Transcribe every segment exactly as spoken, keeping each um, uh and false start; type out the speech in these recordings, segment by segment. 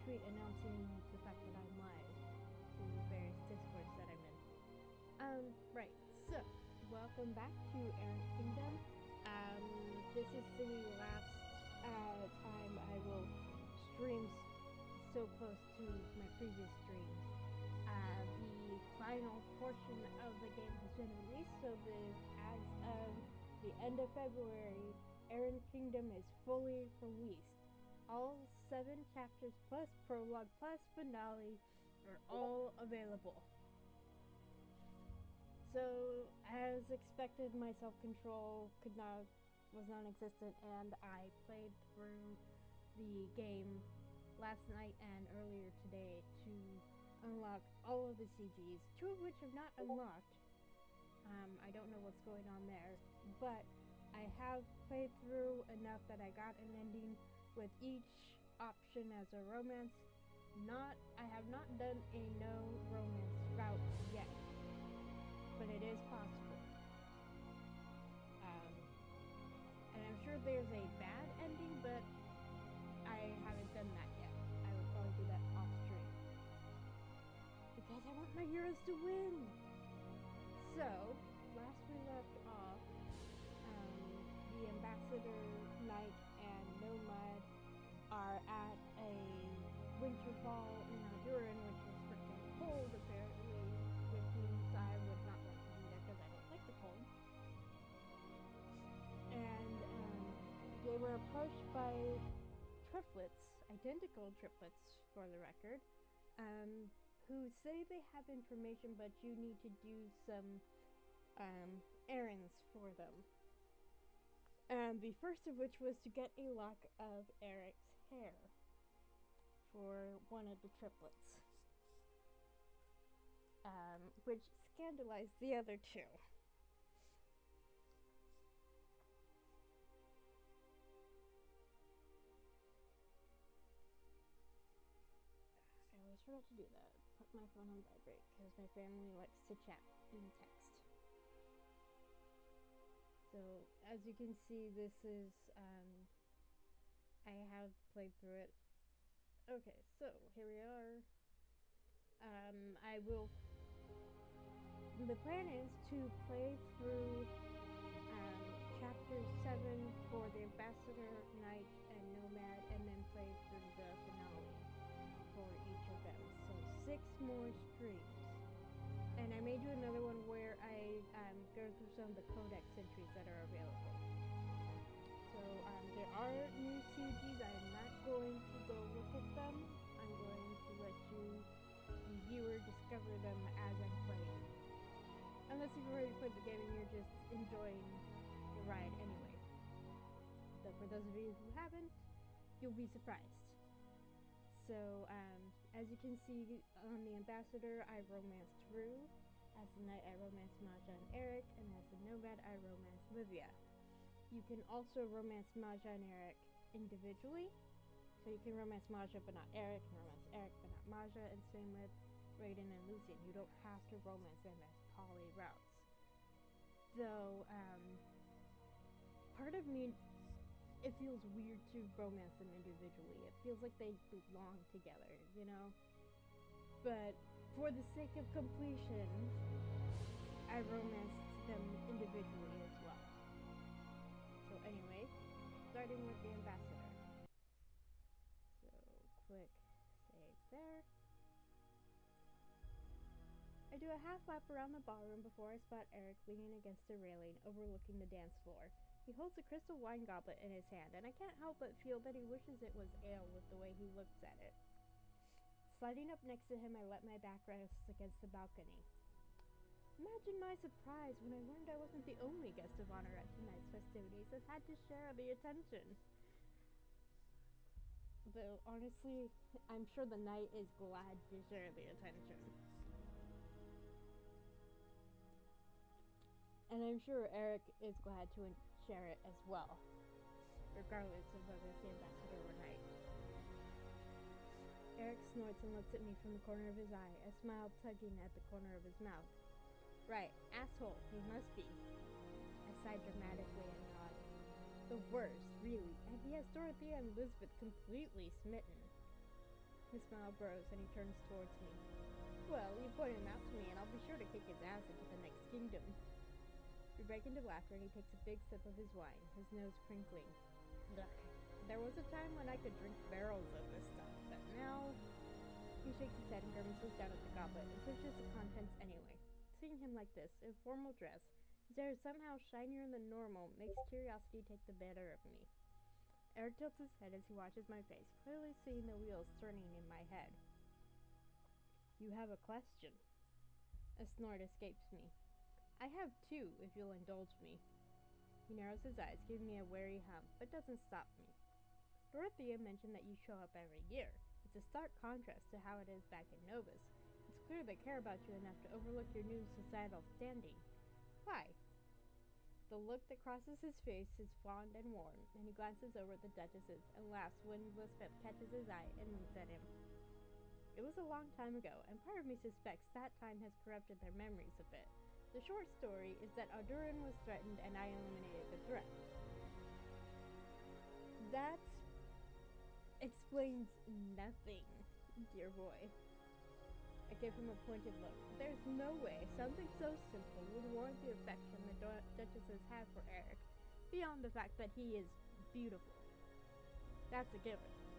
tweet announcing the fact that I'm live to various discords that I'm in. Um, right, so, welcome back to Errant Kingdom. Um, this is the last uh, time I will stream so close to my previous streams. Uh, the final portion of the game has been released, so the, as of the end of February, Errant Kingdom is fully released. All seven chapters plus prologue plus finale are all available. So, as expected, my self-control could not was non-existent, and I played through the game last night and earlier today to unlock all of the C Gs, two of which have not unlocked. Um, I don't know what's going on there, but I have played through enough that I got an ending with each option as a romance. Not, I have not done a no romance route yet, but it is possible. Um, and I'm sure there's a bad ending, but I haven't done that yet. I will probably do that off stream because I want my heroes to win. So, last we left off, um, the Ambassador, Knight, and Nomad are at a winter ball in Alduran, which is freaking cold, apparently, which means I would not want to be there because I don't like the cold. And um, they were approached by triplets, identical triplets for the record, um, who say they have information, but you need to do some um, errands for them. And the first of which was to get a lock of Eric's hair for one of the triplets, um, which scandalized the other two. I always forget to do that. Put my phone on vibrate because my family likes to chat in text. So, as you can see, this is, um, I have played through it. Okay, so here we are. Um, I will, the plan is to play through um, chapter seven for the Ambassador, Knight, and Nomad, and then play through the finale for each of them. So six more streams. And I may do another one where I um, go through some of the codex entries that are available. So um, there are new C Gs. I am not going to go look at them. I'm going to let you, the viewer, discover them as I'm playing. Unless you've already played the game and you're just enjoying the ride anyway. But for those of you who haven't, you'll be surprised. So, um, as you can see on the Ambassador, I romanced Rue. As the Knight, I romanced Maja and Eric. And as the Nomad, I romanced Livia. You can also romance Maja and Eric individually. So you can romance Maja but not Eric, and romance Eric but not Maja, and same with Raiden and Lucian. You don't have to romance them as poly routes. Though, um, part of me, it feels weird to romance them individually. It feels like they belong together, you know? But for the sake of completion, I romanced them individually as well. So anyway, starting with the Ambassador. So, quick save there. I do a half lap around the ballroom before I spot Eric leaning against a railing overlooking the dance floor. He holds a crystal wine goblet in his hand, and I can't help but feel that he wishes it was ale with the way he looks at it. Sliding up next to him, I let my back rest against the balcony. Imagine my surprise when I learned I wasn't the only guest of honor at tonight's festivities and had to share the attention. Though, honestly, I'm sure the Knight is glad to share the attention. And I'm sure Eric is glad to share it as well, regardless of whether it's the Ambassador or Knight. Eric snorts and looks at me from the corner of his eye, a smile tugging at the corner of his mouth. Right, asshole, he must be. I sighed dramatically and nodded. The worst, really, and he has Dorothea and Elizabeth completely smitten. His smile grows and he turns towards me. Well, you point him out to me and I'll be sure to kick his ass into the next kingdom. We break into laughter and he takes a big sip of his wine, his nose crinkling. Ugh. There was a time when I could drink barrels of this stuff, but now... He shakes his head and grimaces down at the goblet and finishes the contents anyway. Seeing him like this, in formal dress, his hair is somehow shinier than normal, makes curiosity take the better of me. Eric tilts his head as he watches my face, clearly seeing the wheels turning in my head. You have a question. A snort escapes me. I have two, if you'll indulge me. He narrows his eyes, giving me a wary hum, but doesn't stop me. Dorothea mentioned that you show up every year. It's a stark contrast to how it is back in Novus. It's clear they care about you enough to overlook your new societal standing. Why? The look that crosses his face is fond and warm, and he glances over at the duchesses and laughs when Elizabeth catches his eye and winks at him. It was a long time ago, and part of me suspects that time has corrupted their memories a bit. The short story is that Aldurin was threatened and I eliminated the threat. That explains nothing, dear boy. I give him a pointed look. There's no way something so simple would warrant the affection the du- duchesses have for Eric, beyond the fact that he is beautiful. That's a given.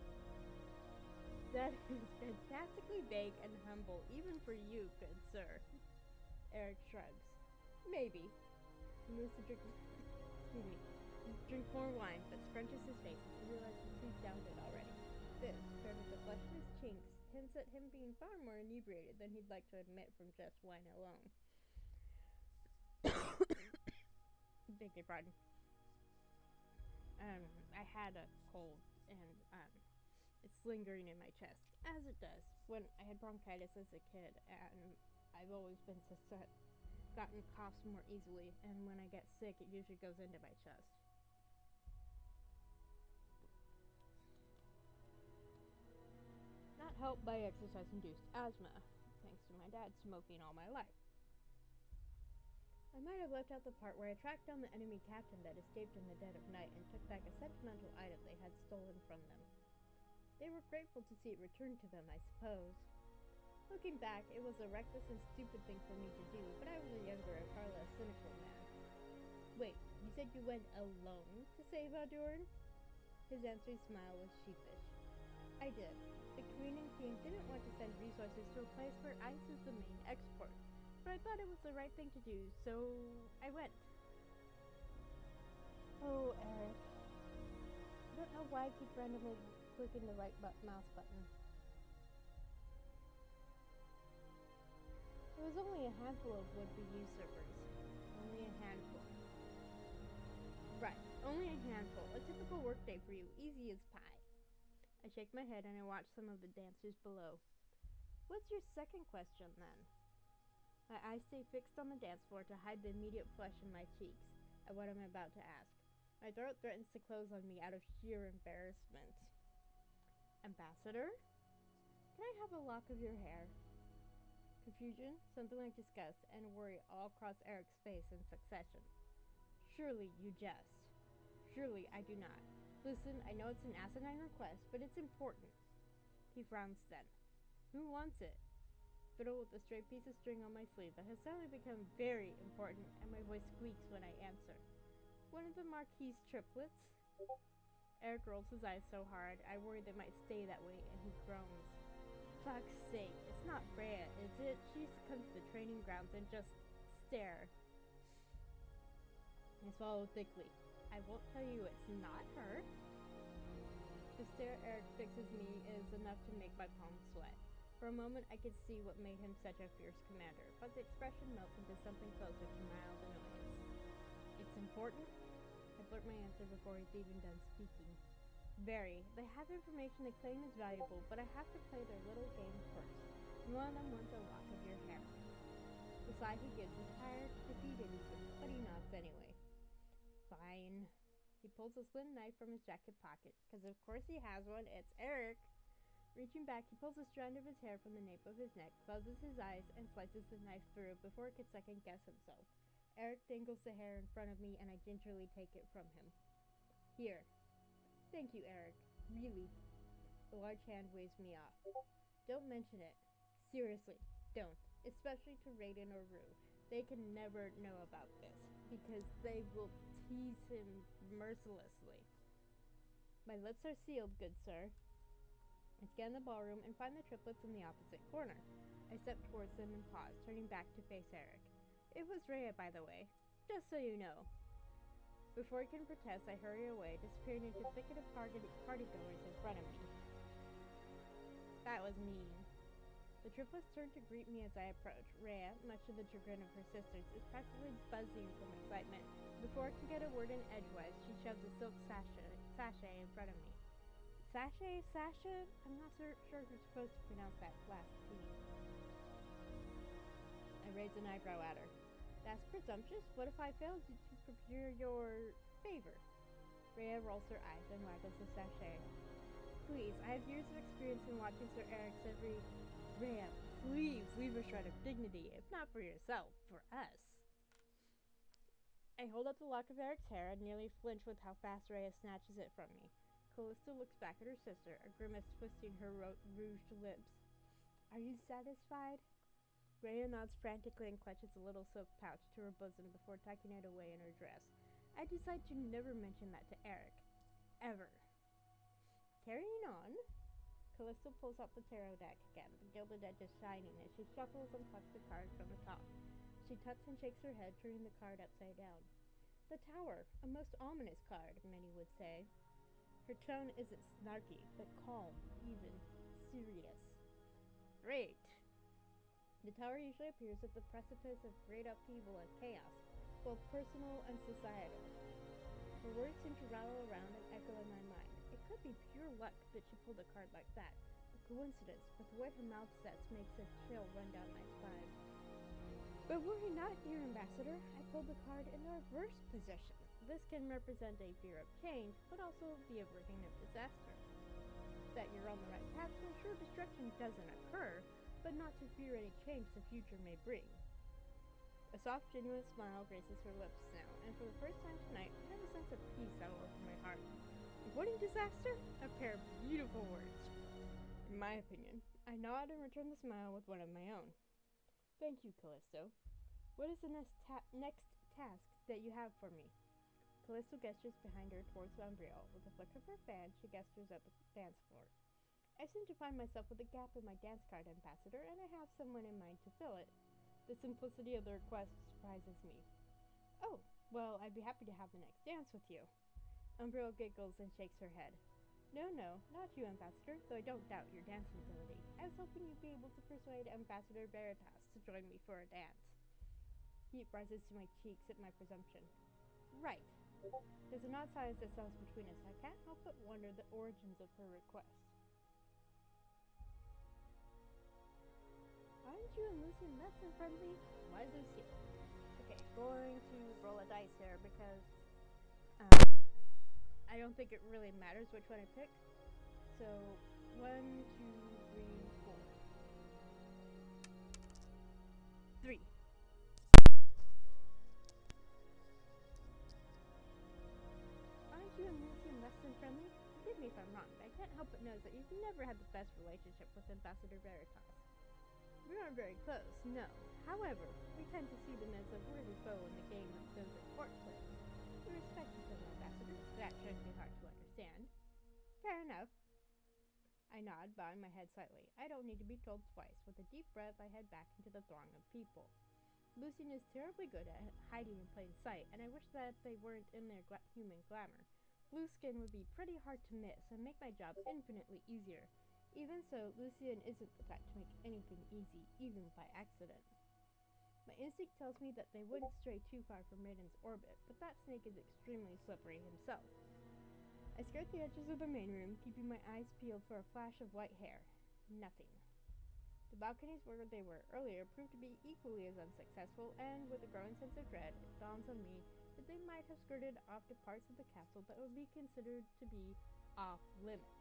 That is fantastically vague and humble, even for you, good sir. Eric shrugs. Maybe. He moves to drink, excuse me, drink more wine, but scrunches his face as he realizes he's downed it already. This, paired with the flush in his cheeks, hints at him being far more inebriated than he'd like to admit from just wine alone. Beg your pardon. Um, I had a cold, and um, it's lingering in my chest, as it does. When I had bronchitis as a kid, and I've always been sus- gotten coughs more easily, and when I get sick, it usually goes into my chest. Not helped by exercise-induced asthma, thanks to my dad smoking all my life. I might have left out the part where I tracked down the enemy captain that escaped in the dead of night and took back a sentimental item they had stolen from them. They were grateful to see it returned to them, I suppose. Looking back, it was a reckless and stupid thing for me to do, but I was a younger and far less cynical man. Wait, you said you went alone to save Aldurin? His answering smile was sheepish. I did. The Queen and King didn't want to send resources to a place where ice is the main export, but I thought it was the right thing to do, so I went. Oh, Eric. I don't know why I keep randomly clicking the right bu- mouse button. There was only a handful of would-be usurpers. Only a handful. Right, only a handful. A typical workday for you, easy as pie. I shake my head and I watch some of the dancers below. What's your second question, then? My eyes stay fixed on the dance floor to hide the immediate flush in my cheeks at what I'm about to ask. My throat threatens to close on me out of sheer embarrassment. Ambassador? Can I have a lock of your hair? Confusion, something like disgust, and worry all cross Eric's face in succession. Surely you jest. Surely I do not. Listen, I know it's an asinine request, but it's important. He frowns then. Who wants it? Fiddle with the straight piece of string on my sleeve that has suddenly become very important, and my voice squeaks when I answer. One of the Marquis's triplets? Eric rolls his eyes so hard, I worry they might stay that way, and he groans. Fuck's sake, it's not Freya, is it? She used to come to the training grounds and just stare. I swallow thickly. I won't tell you it's not her. The stare Eric fixes me is enough to make my palms sweat. For a moment I could see what made him such a fierce commander, but the expression melts into something closer to mild annoyance. It's important? I blurt my answer before he's even done speaking. Very. They have information they claim is valuable, but I have to play their little game first. And one of them wants a lock of your hair. The sigh he gives is tired, defeated even, but he nods anyway. Fine. He pulls a slim knife from his jacket pocket, because of course he has one, it's Eric. Reaching back, he pulls a strand of his hair from the nape of his neck, closes his eyes, and slices the knife through before it could second guess himself. Eric dangles the hair in front of me, and I gingerly take it from him. Here. Thank you, Eric. Really. The large hand waves me off. Don't mention it. Seriously, don't. Especially to Raiden or Rue. They can never know about this, because they will tease him mercilessly. My lips are sealed, good sir. I scan the ballroom and find the triplets in the opposite corner. I step towards them and pause, turning back to face Eric. It was Rhea, by the way. Just so you know. Before I can protest, I hurry away, disappearing into a thicket of partygoers in front of me. That was mean. The triplets turn to greet me as I approach. Rhea, much to the chagrin of her sisters, is practically buzzing from excitement. Before I can get a word in edgewise, she shoves a silk sachet, sachet in front of me. Sachet? Sasha? I'm not so sure if you're supposed to pronounce that last T. I raise an eyebrow at her. That's presumptuous. What if I failed to procure your favor? Rhea rolls her eyes and waggles the sachet. Please, I have years of experience in watching Sir Eric's every... Rhea, please leave a shred of dignity, if not for yourself, for us. I hold up the lock of Eric's hair and nearly flinch with how fast Rhea snatches it from me. Callista looks back at her sister, a grimace twisting her ro- rouged lips. Are you satisfied? Rhea nods frantically and clutches a little silk pouch to her bosom before tucking it away in her dress. I decide to never mention that to Eric. Ever. Carrying on, Callista pulls out the tarot deck again, the gilded edges shining as she shuffles and plucks the card from the top. She tucks and shakes her head, turning the card upside down. The Tower, a most ominous card, many would say. Her tone isn't snarky, but calm, even serious. Great. The Tower usually appears at the precipice of great upheaval and chaos, both personal and societal. Her words seem to rattle around and echo in my mind. It could be pure luck that she pulled a card like that. A coincidence, but the way her mouth sets makes a chill run down my spine. But worry not, dear Ambassador. I pulled the card in the reverse position. This can represent a fear of change, but also the averting of disaster. That you're on the right path to ensure destruction doesn't occur, but not to fear any change the future may bring. A soft, genuine smile graces her lips now, and for the first time tonight, I have a sense of peace settle over my heart. Avoiding disaster? A pair of beautiful words. In my opinion. I nod and return the smile with one of my own. Thank you, Callisto. What is the next, ta- next task that you have for me? Callisto gestures behind her towards Umbriel. With a flick of her fan, she gestures at the dance floor. I seem to find myself with a gap in my dance card, Ambassador, and I have someone in mind to fill it. The simplicity of the request surprises me. Oh, well, I'd be happy to have the next dance with you. Umbriel giggles and shakes her head. No, no, not you, Ambassador, though I don't doubt your dancing ability. I was hoping you'd be able to persuade Ambassador Veritas to join me for a dance. Heat rises to my cheeks at my presumption. Right. There's an odd silence that settles between us. I can't help but wonder the origins of her request. Aren't you and Lucian less than friendly? Why Lucian? Okay, going to roll a dice here because um, I don't think it really matters which one I pick. So, one, two, three, four. Three. Aren't you and Lucian less than friendly? Forgive me if I'm wrong, but I can't help but notice that you've never had the best relationship with Ambassador Veritas. We aren't very close, no. However, we tend to see them as a worthy foe in the game that those at court play. We respect each other, Ambassador. That shouldn't be hard to understand. Fair enough. I nod, bowing my head slightly. I don't need to be told twice. With a deep breath, I head back into the throng of people. Lucian is terribly good at hiding in plain sight, and I wish that they weren't in their gla- human glamour. Blue skin would be pretty hard to miss and make my job infinitely easier. Even so, Lucian isn't the type to make anything easy, even by accident. My instinct tells me that they wouldn't stray too far from Raiden's orbit, but that snake is extremely slippery himself. I skirt the edges of the main room, keeping my eyes peeled for a flash of white hair. Nothing. The balconies where they were earlier proved to be equally as unsuccessful, and with a growing sense of dread, it dawns on me that they might have skirted off to parts of the castle that would be considered to be off-limits.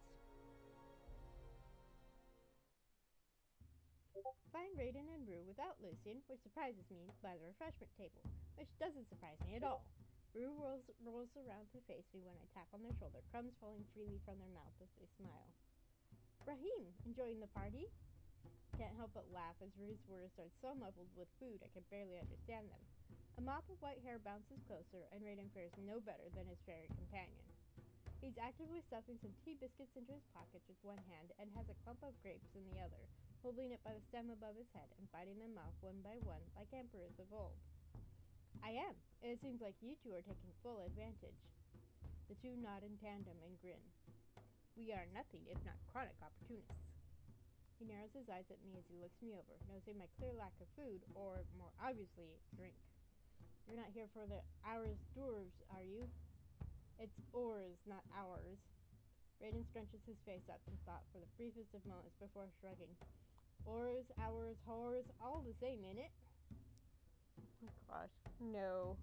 Find Raiden and Rue without Lucian, which surprises me, by the refreshment table, which doesn't surprise me at all. Rue rolls, rolls around to face me when I tap on their shoulder, crumbs falling freely from their mouth as they smile. Rahim, enjoying the party? Can't help but laugh as Rue's words are so muffled with food I can barely understand them. A mop of white hair bounces closer, and Raiden fares no better than his fairy companion. He's actively stuffing some tea biscuits into his pockets with one hand and has a clump of grapes in the other, holding it by the stem above his head and biting them off one by one like emperors of old. I am. It seems like you two are taking full advantage. The two nod in tandem and grin. We are nothing if not chronic opportunists. He narrows his eyes at me as he looks me over, noticing my clear lack of food, or more obviously, drink. You're not here for the hours dwarves, are you? It's ours, not ours. Raiden scrunches his face up in thought for the briefest of moments before shrugging. Ours, ours, whores, all the same, innit? Oh my gosh, no.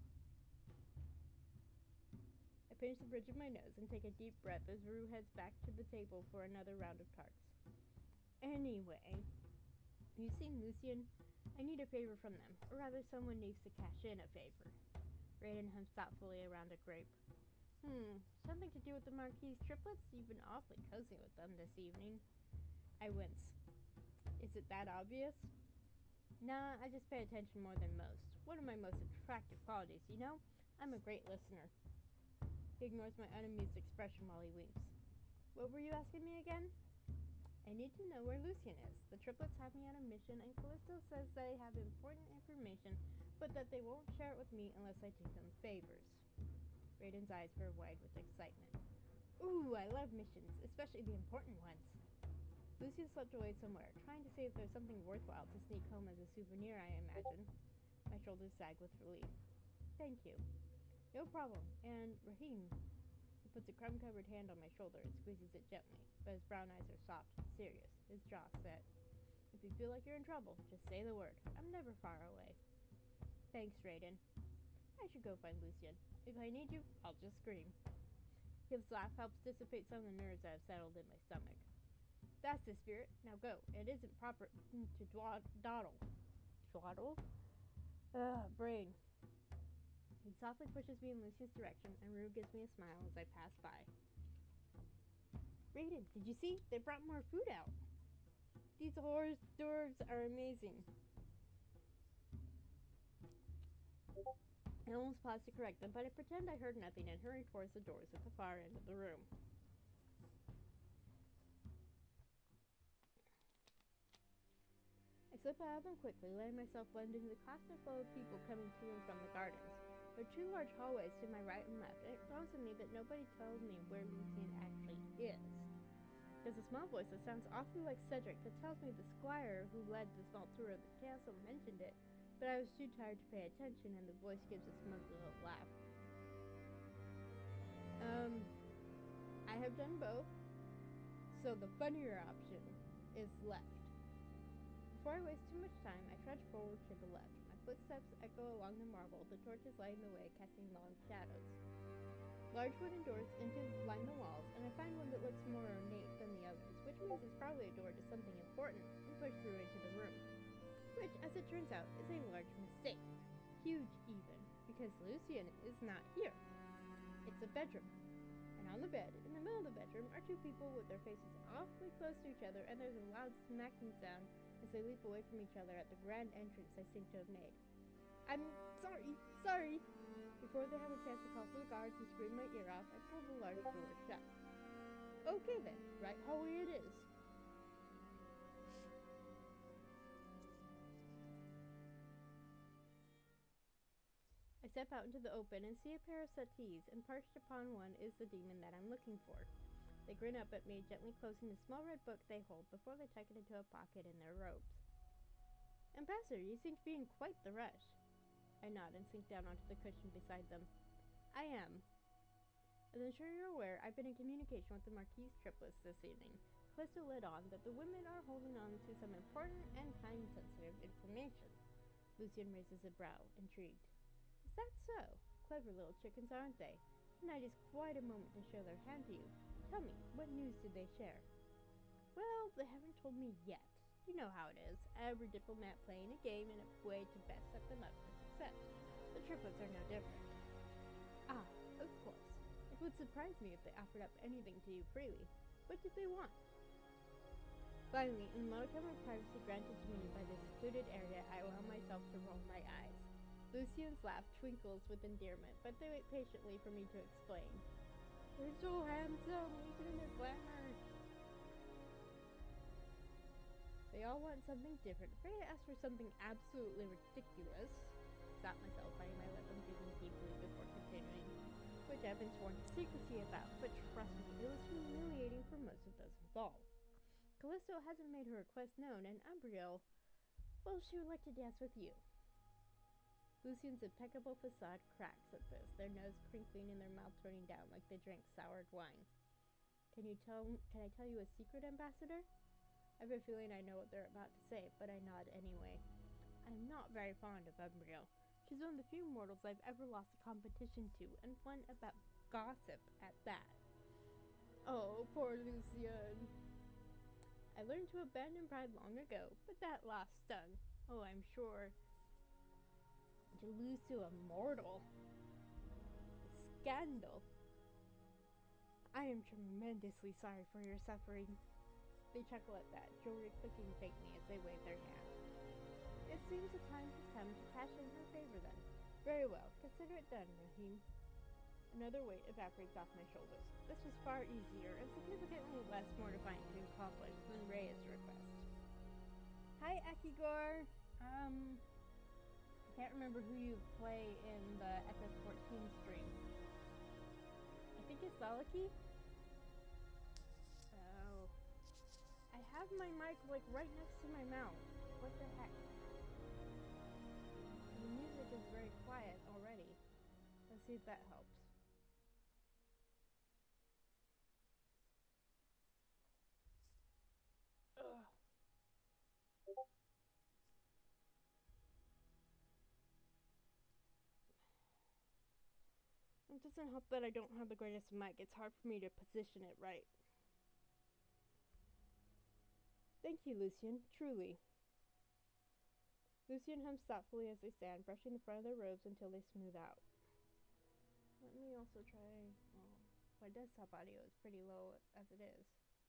I pinch the bridge of my nose and take a deep breath as Rue heads back to the table for another round of tarts. Anyway, you seen Lucian? I need a favor from them, or rather someone needs to cash in a favor. Raiden hums thoughtfully around a grape. Hmm, something to do with the Marquis triplets? You've been awfully cozy with them this evening. I wince. Is it that obvious? Nah, I just pay attention more than most. One of my most attractive qualities, you know? I'm a great listener. He ignores my unamused expression while he winks. What were you asking me again? I need to know where Lucian is. The triplets have me on a mission, and Callisto says they have important information, but that they won't share it with me unless I do them favors. Raiden's eyes were wide with excitement. Ooh, I love missions, especially the important ones. Lucian slipped away somewhere, trying to see if there's something worthwhile to sneak home as a souvenir, I imagine. My shoulders sag with relief. Thank you. No problem. And, Rahim, he puts a crumb-covered hand on my shoulder and squeezes it gently, but his brown eyes are soft and serious, his jaw set. If you feel like you're in trouble, just say the word. I'm never far away. Thanks, Raiden. I should go find Lucian. If I need you, I'll just scream. His laugh helps dissipate some of the nerves that have settled in my stomach. That's the spirit. Now go. It isn't proper to dwa- dawdle. Dwaddle? Ugh, brain. He softly pushes me in Lucian's direction, and Rue gives me a smile as I pass by. Raiden, did you see? They brought more food out. These hors d'oeuvres are amazing. I almost paused to correct them, but I pretend I heard nothing and hurried towards the doors at the far end of the room. I slip out of them quickly, letting myself blend into the constant flow of people coming to and from the gardens. There are two large hallways to my right and left, and it dawns on me that nobody tells me where Lucian actually is. There's a small voice that sounds awfully like Cedric that tells me the squire who led the small tour of the castle mentioned it, but I was too tired to pay attention, and the voice gives a smug little laugh. Um, I have done both, so the funnier option is left. Before I waste too much time, I trudge forward to the left. My footsteps echo along the marble, the torches lighting the way, casting long shadows. Large wooden doors into line the walls, and I find one that looks more ornate than the others, which means it's probably a door to something important, and push through into the room. Which, as it turns out, is a large mistake. Huge, even, because Lucian is not here. It's a bedroom. And on the bed, in the middle of the bedroom, are two people with their faces awfully close to each other, and there's a loud smacking sound as they leap away from each other at the grand entrance I seem to have made. I'm sorry, sorry! Before they have a chance to call for the guards and scream my ear off, I pull the large door shut. Okay then, right hallway it is. I step out into the open and see a pair of settees, and perched upon one is the demon that I'm looking for. They grin up at me, gently closing the small red book they hold before they tuck it into a pocket in their robes. Ambassador, you seem to be in quite the rush. I nod and sink down onto the cushion beside them. I am. As I'm sure you're aware, I've been in communication with the Marquis triplets this evening. Callisto led on that the women are holding on to some important and time-sensitive information. Lucian raises a brow, intrigued. Is that so? Clever little chickens, aren't they? Tonight is quite a moment to show their hand to you. Tell me, what news did they share? Well, they haven't told me yet. You know how it is. Every diplomat playing a game in a way to best set them up for success. The triplets are no different. Ah, of course. It would surprise me if they offered up anything to you freely. What did they want? Finally, in the modicum of privacy granted to me by this secluded area, I allow myself to roll my eyes. Lucian's laugh twinkles with endearment, but they wait patiently for me to explain. You're so handsome, even in their glamour. They all want something different. Afraid I asked for something absolutely ridiculous. Stop myself, biting my lip and breathing deeply before continuing, which I've been sworn to secrecy about, but trust me, it was humiliating for most of those involved. Callisto hasn't made her request known, and Umbriel, well, she would like to dance with you. Lucian's impeccable facade cracks at this, their nose crinkling and their mouth turning down like they drank soured wine. Can you tell? Can I tell you a secret, Ambassador? I have a feeling I know what they're about to say, but I nod anyway. I'm not very fond of Umbriel. She's one of the few mortals I've ever lost a competition to, and one about gossip at that. Oh, poor Lucian. I learned to abandon pride long ago, but that last stung. Oh, I'm sure. To lose to a mortal. Scandal. I am tremendously sorry for your suffering. They chuckle at that, jewelry clicking faintly as they wave their hands. It seems the time has come to cash in her favor then. Very well, consider it done, Rahim. Another weight evaporates off my shoulders. This was far easier and significantly less mortifying to accomplish than Rhea's request. Hi, Akigor. Um, I can't remember who you play in the F F fourteen stream. I think it's Zalaki? Oh. I have my mic, like, right next to my mouth. What the heck? And the music is very quiet already. Let's see if that helps. Ugh. It doesn't help that I don't have the greatest mic. It's hard for me to position it right. Thank you, Lucian. Truly. Lucian hums thoughtfully as they stand, brushing the front of their robes until they smooth out. Let me also try... Well, my desktop audio is pretty low as it is.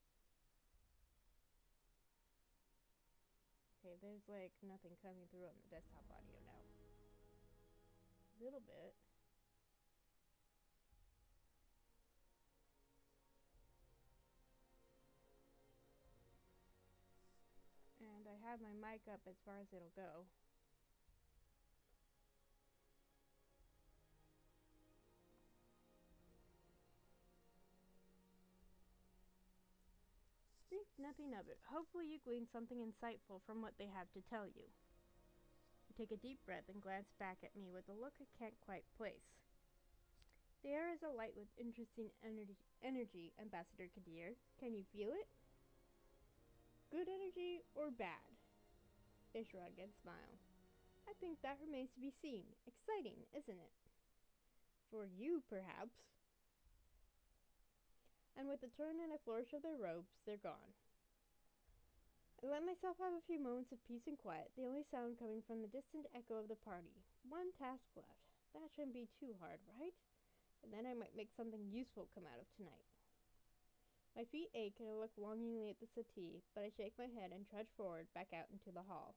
Okay, there's like nothing coming through on the desktop audio now. A little bit. And I have my mic up as far as it'll go. Think nothing of it. Hopefully you glean something insightful from what they have to tell you. You take a deep breath and glance back at me with a look I can't quite place. The air is alight with interesting energy, energy, Ambassador Kadir. Can you feel it? Good energy or bad? They shrug and smile. I think that remains to be seen. Exciting, isn't it? For you, perhaps. And with a turn and a flourish of their robes, they're gone. I let myself have a few moments of peace and quiet, the only sound coming from the distant echo of the party. One task left. That shouldn't be too hard, right? And then I might make something useful come out of tonight. My feet ache and I look longingly at the settee, but I shake my head and trudge forward back out into the hall.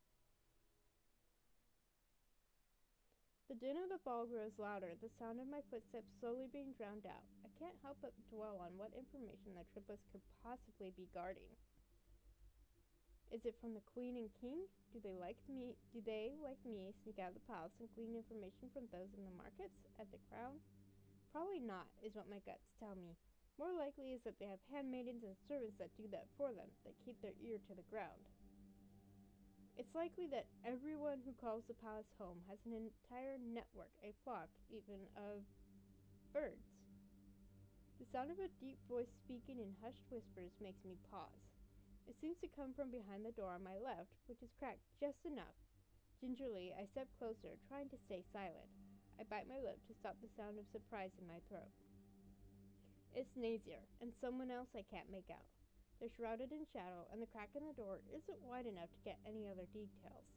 The din of the ball grows louder, the sound of my footsteps slowly being drowned out. I can't help but dwell on what information the triplets could possibly be guarding. Is it from the Queen and King? Do they like me? Do they, like me, sneak out of the palace and glean information from those in the markets at the crown? Probably not, is what my guts tell me. More likely is that they have handmaidens and servants that do that for them, that keep their ear to the ground. It's likely that everyone who calls the palace home has an entire network, a flock, even, of birds. The sound of a deep voice speaking in hushed whispers makes me pause. It seems to come from behind the door on my left, which is cracked just enough. Gingerly, I step closer, trying to stay silent. I bite my lip to stop the sound of surprise in my throat. It's Nazir, and someone else I can't make out. They're shrouded in shadow, and the crack in the door isn't wide enough to get any other details.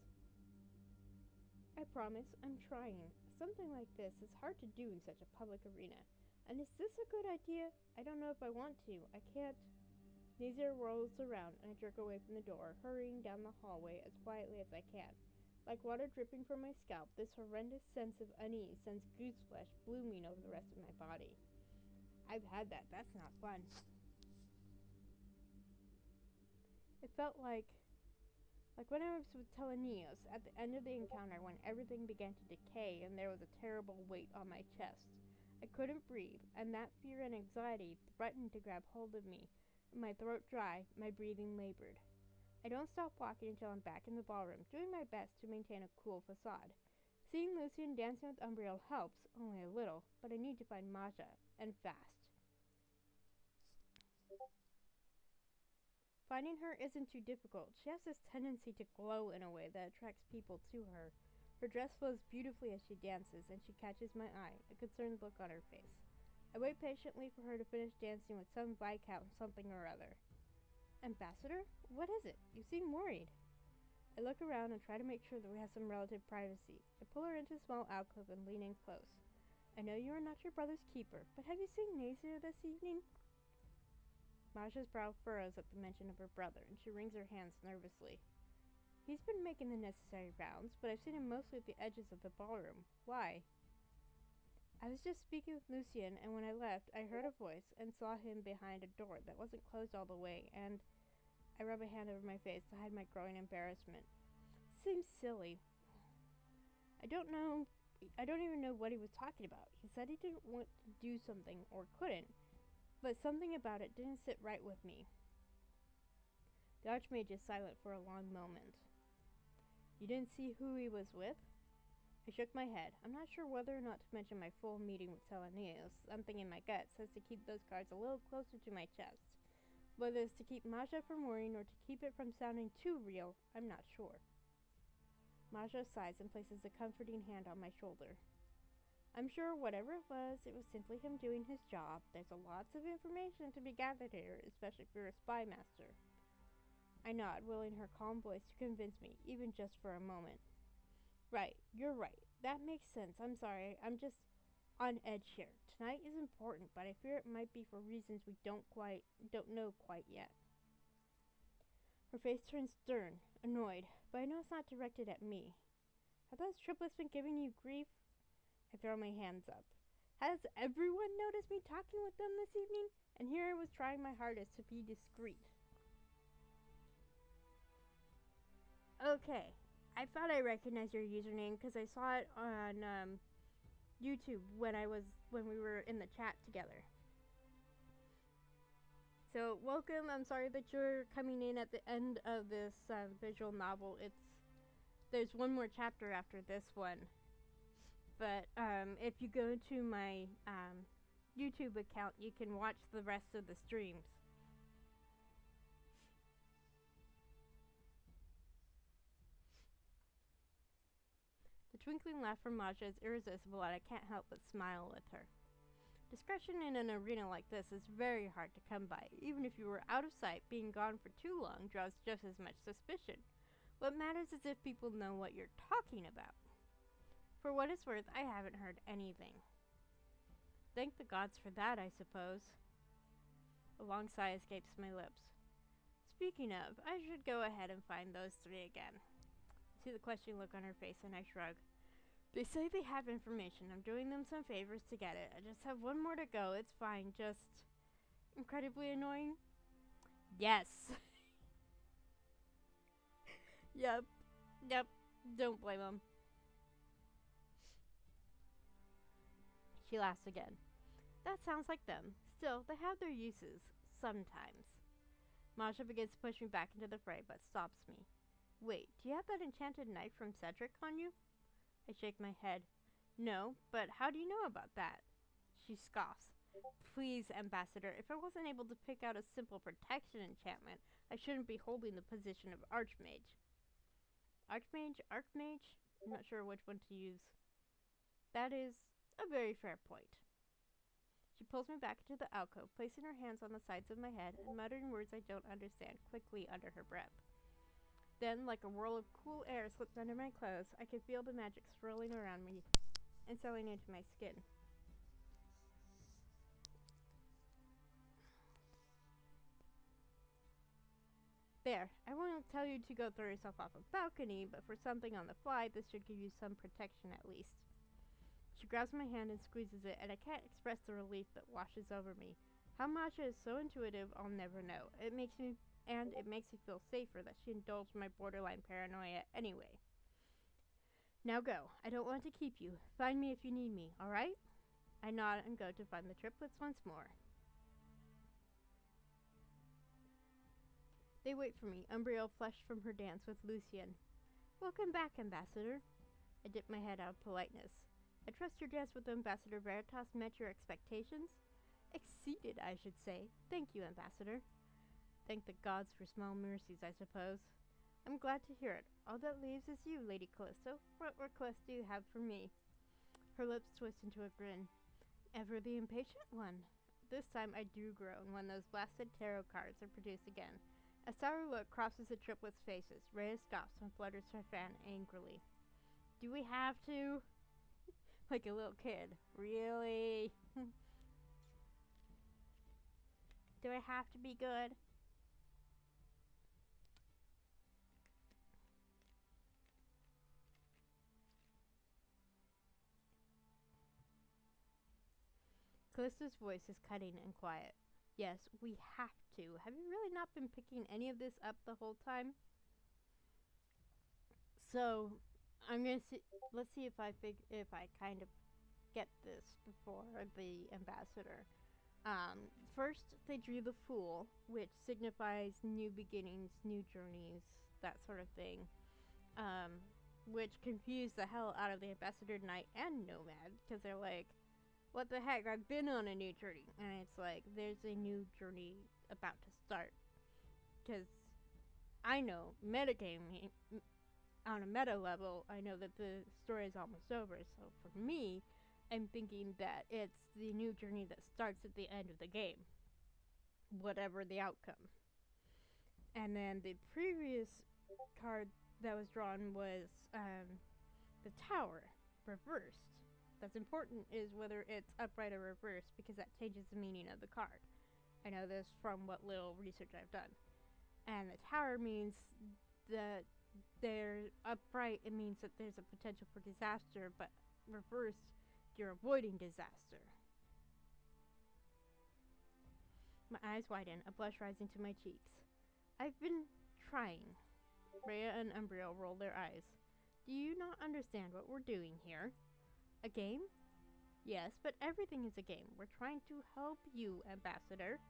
I promise, I'm trying. Something like this is hard to do in such a public arena. And is this a good idea? I don't know if I want to. I can't... Nazir whirls around and I jerk away from the door, hurrying down the hallway as quietly as I can. Like water dripping from my scalp, this horrendous sense of unease sends goose flesh blooming over the rest of my body. I've had that. That's not fun. It felt like like when I was with Teleneos at the end of the encounter when everything began to decay and there was a terrible weight on my chest. I couldn't breathe, and that fear and anxiety threatened to grab hold of me, my throat dry, my breathing labored. I don't stop walking until I'm back in the ballroom, doing my best to maintain a cool facade. Seeing Lucian dancing with Umbriel helps, only a little, but I need to find Maja, and fast. Finding her isn't too difficult. She has this tendency to glow in a way that attracts people to her. Her dress flows beautifully as she dances, and she catches my eye, a concerned look on her face. I wait patiently for her to finish dancing with some Viscount something or other. Ambassador? What is it? You seem worried. I look around and try to make sure that we have some relative privacy. I pull her into a small alcove and lean in close. I know you are not your brother's keeper, but have you seen Nazir this evening? Maja's brow furrows at the mention of her brother, and she wrings her hands nervously. He's been making the necessary rounds, but I've seen him mostly at the edges of the ballroom. Why? I was just speaking with Lucian, and when I left, I heard a voice and saw him behind a door that wasn't closed all the way, and I rub a hand over my face to hide my growing embarrassment. It seems silly. I don't know. I don't even know what he was talking about. He said he didn't want to do something or couldn't, but something about it didn't sit right with me. The Archmage is silent for a long moment. You didn't see who he was with? I shook my head. I'm not sure whether or not to mention my full meeting with Teleneos. Something in my gut says to keep those cards a little closer to my chest. Whether it's to keep Maja from worrying or to keep it from sounding too real, I'm not sure. Maja sighs and places a comforting hand on my shoulder. I'm sure whatever it was, it was simply him doing his job. There's a lots of information to be gathered here, especially if you're a spy master. I nod, willing her calm voice to convince me, even just for a moment. Right, you're right. That makes sense. I'm sorry. I'm just on edge here. Tonight is important, but I fear it might be for reasons we don't quite don't know quite yet. Her face turns stern, annoyed, but I know it's not directed at me. Have those triplets been giving you grief? I throw my hands up. Has everyone noticed me talking with them this evening? And here I was trying my hardest to be discreet. Okay, I thought I recognized your username because I saw it on um, YouTube when I was when we were in the chat together. So welcome. I'm sorry that you're coming in at the end of this uh, visual novel. It's there's one more chapter after this one, but um, if you go to my um, YouTube account, you can watch the rest of the streams. The twinkling laugh from Maja is irresistible, and I can't help but smile with her. Discretion in an arena like this is very hard to come by. Even if you were out of sight, being gone for too long draws just as much suspicion. What matters is if people know what you're talking about. For what it's worth, I haven't heard anything. Thank the gods for that, I suppose. A long sigh escapes my lips. Speaking of, I should go ahead and find those three again. I see the questioning look on her face, and I shrug. They say they have information. I'm doing them some favors to get it. I just have one more to go. It's fine. Just incredibly annoying. Yes. Yep. Yep. Don't blame them. She laughs again. That sounds like them. Still, they have their uses. Sometimes. Maja begins to push me back into the fray, but stops me. Wait, do you have that enchanted knife from Cedric on you? I shake my head. No, but how do you know about that? She scoffs. Please, Ambassador, if I wasn't able to pick out a simple protection enchantment, I shouldn't be holding the position of Archmage. Archmage? Archmage? I'm not sure which one to use. That is a very fair point. She pulls me back into the alcove, placing her hands on the sides of my head and muttering words I don't understand quickly under her breath. Then, like a whirl of cool air slipped under my clothes, I could feel the magic swirling around me and settling into my skin. There, I won't tell you to go throw yourself off a balcony, but for something on the fly, this should give you some protection at least. She grabs my hand and squeezes it, and I can't express the relief that washes over me. How much is so intuitive, I'll never know. It makes me, and it makes me feel safer that she indulged my borderline paranoia anyway. Now go. I don't want to keep you. Find me if you need me, alright? I nod and go to find the triplets once more. They wait for me, Umbriel flushed from her dance with Lucian. Welcome back, Ambassador. I dip my head out of politeness. I trust your dance with Ambassador Veritas met your expectations? Exceeded, I should say. Thank you, Ambassador. Thank the gods for small mercies, I suppose. I'm glad to hear it. All that leaves is you, Lady Callisto. What request do you have for me? Her lips twist into a grin. Ever the impatient one. This time I do groan when those blasted tarot cards are produced again. A sour look crosses the triplets' faces. Rhea stops and flutters her fan angrily. Do we have to? Like a little kid. Really? Do I have to be good? Callisto's voice is cutting and quiet. Yes, we have to. Have you really not been picking any of this up the whole time? So, I'm gonna see. Let's see if I fig if I kind of get this before the ambassador. Um, first, they drew the Fool, which signifies new beginnings, new journeys, that sort of thing. Um, which confused the hell out of the ambassador knight and nomad, because they're like, what the heck, I've been on a new journey. And it's like, there's a new journey about to start. Because I know, metagaming, on a meta level, I know that the story is almost over. So for me, I'm thinking that it's the new journey that starts at the end of the game. Whatever the outcome. And then the previous card that was drawn was um, the Tower, reversed. That's important is whether it's upright or reversed, because that changes the meaning of the card. I know this from what little research I've done. And the Tower means that they're upright, it means that there's a potential for disaster, but reversed, you're avoiding disaster. My eyes widen, a blush rising to my cheeks. I've been trying. Rhea and Umbriel roll their eyes. Do you not understand what we're doing here? A game? Yes, but everything is a game. We're trying to help you, Ambassador.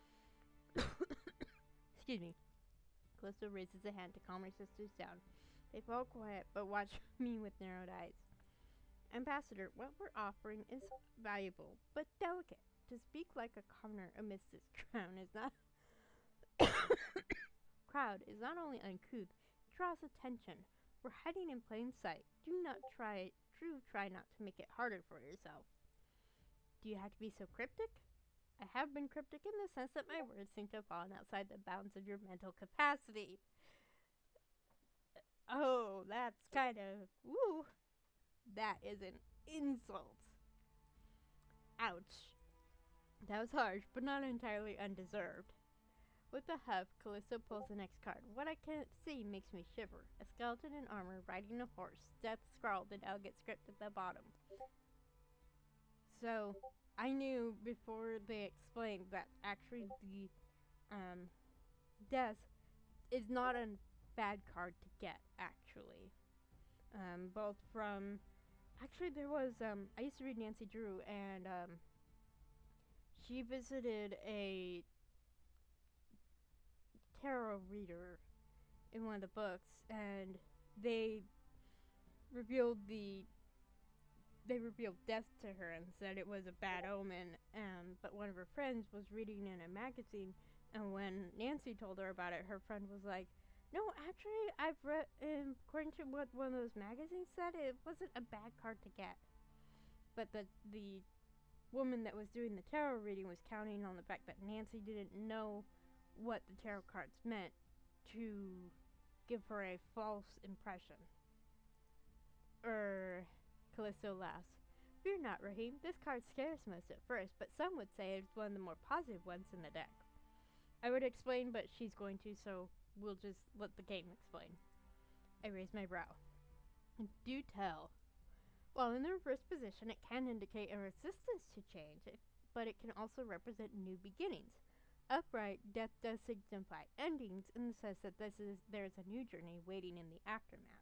Excuse me. Callisto raises a hand to calm her sisters down. They fall quiet, but watch me with narrowed eyes. Ambassador, what we're offering is valuable, but delicate. To speak like a commoner amidst this crown is not crowd is not only uncouth, it draws attention. We're hiding in plain sight. Do not try do try not to make it harder for yourself. Do you have to be so cryptic? I have been cryptic in the sense that my words seem to have fallen outside the bounds of your mental capacity. Oh, that's kind of woo. That is an insult. Ouch. That was harsh, but not entirely undeserved. With a huff, Callisto pulls the next card. What I can't see makes me shiver. A skeleton in armor riding a horse, death scrawled in elegant script at the bottom. So, I knew before they explained that actually the um, death is not a bad card to get, actually. Um, both from... Actually, there was... Um, I used to read Nancy Drew, and um, she visited a tarot reader in one of the books, and they revealed the they revealed death to her and said it was a bad omen. Um, but one of her friends was reading in a magazine, and when Nancy told her about it, her friend was like, "No, actually, I've read, um, according to what one of those magazines said, it wasn't a bad card to get." But the the woman that was doing the tarot reading was counting on the fact that Nancy didn't know what the tarot cards meant to give her a false impression. Er, Callisto laughs. Fear not, Raheem. This card scares most at first, but some would say it's one of the more positive ones in the deck. I would explain, but she's going to, so we'll just let the game explain. I raise my brow. Do tell. While in the reverse position, it can indicate a resistance to change, but it can also represent new beginnings. Upright, death does signify endings in the sense that this is there's a new journey waiting in the aftermath.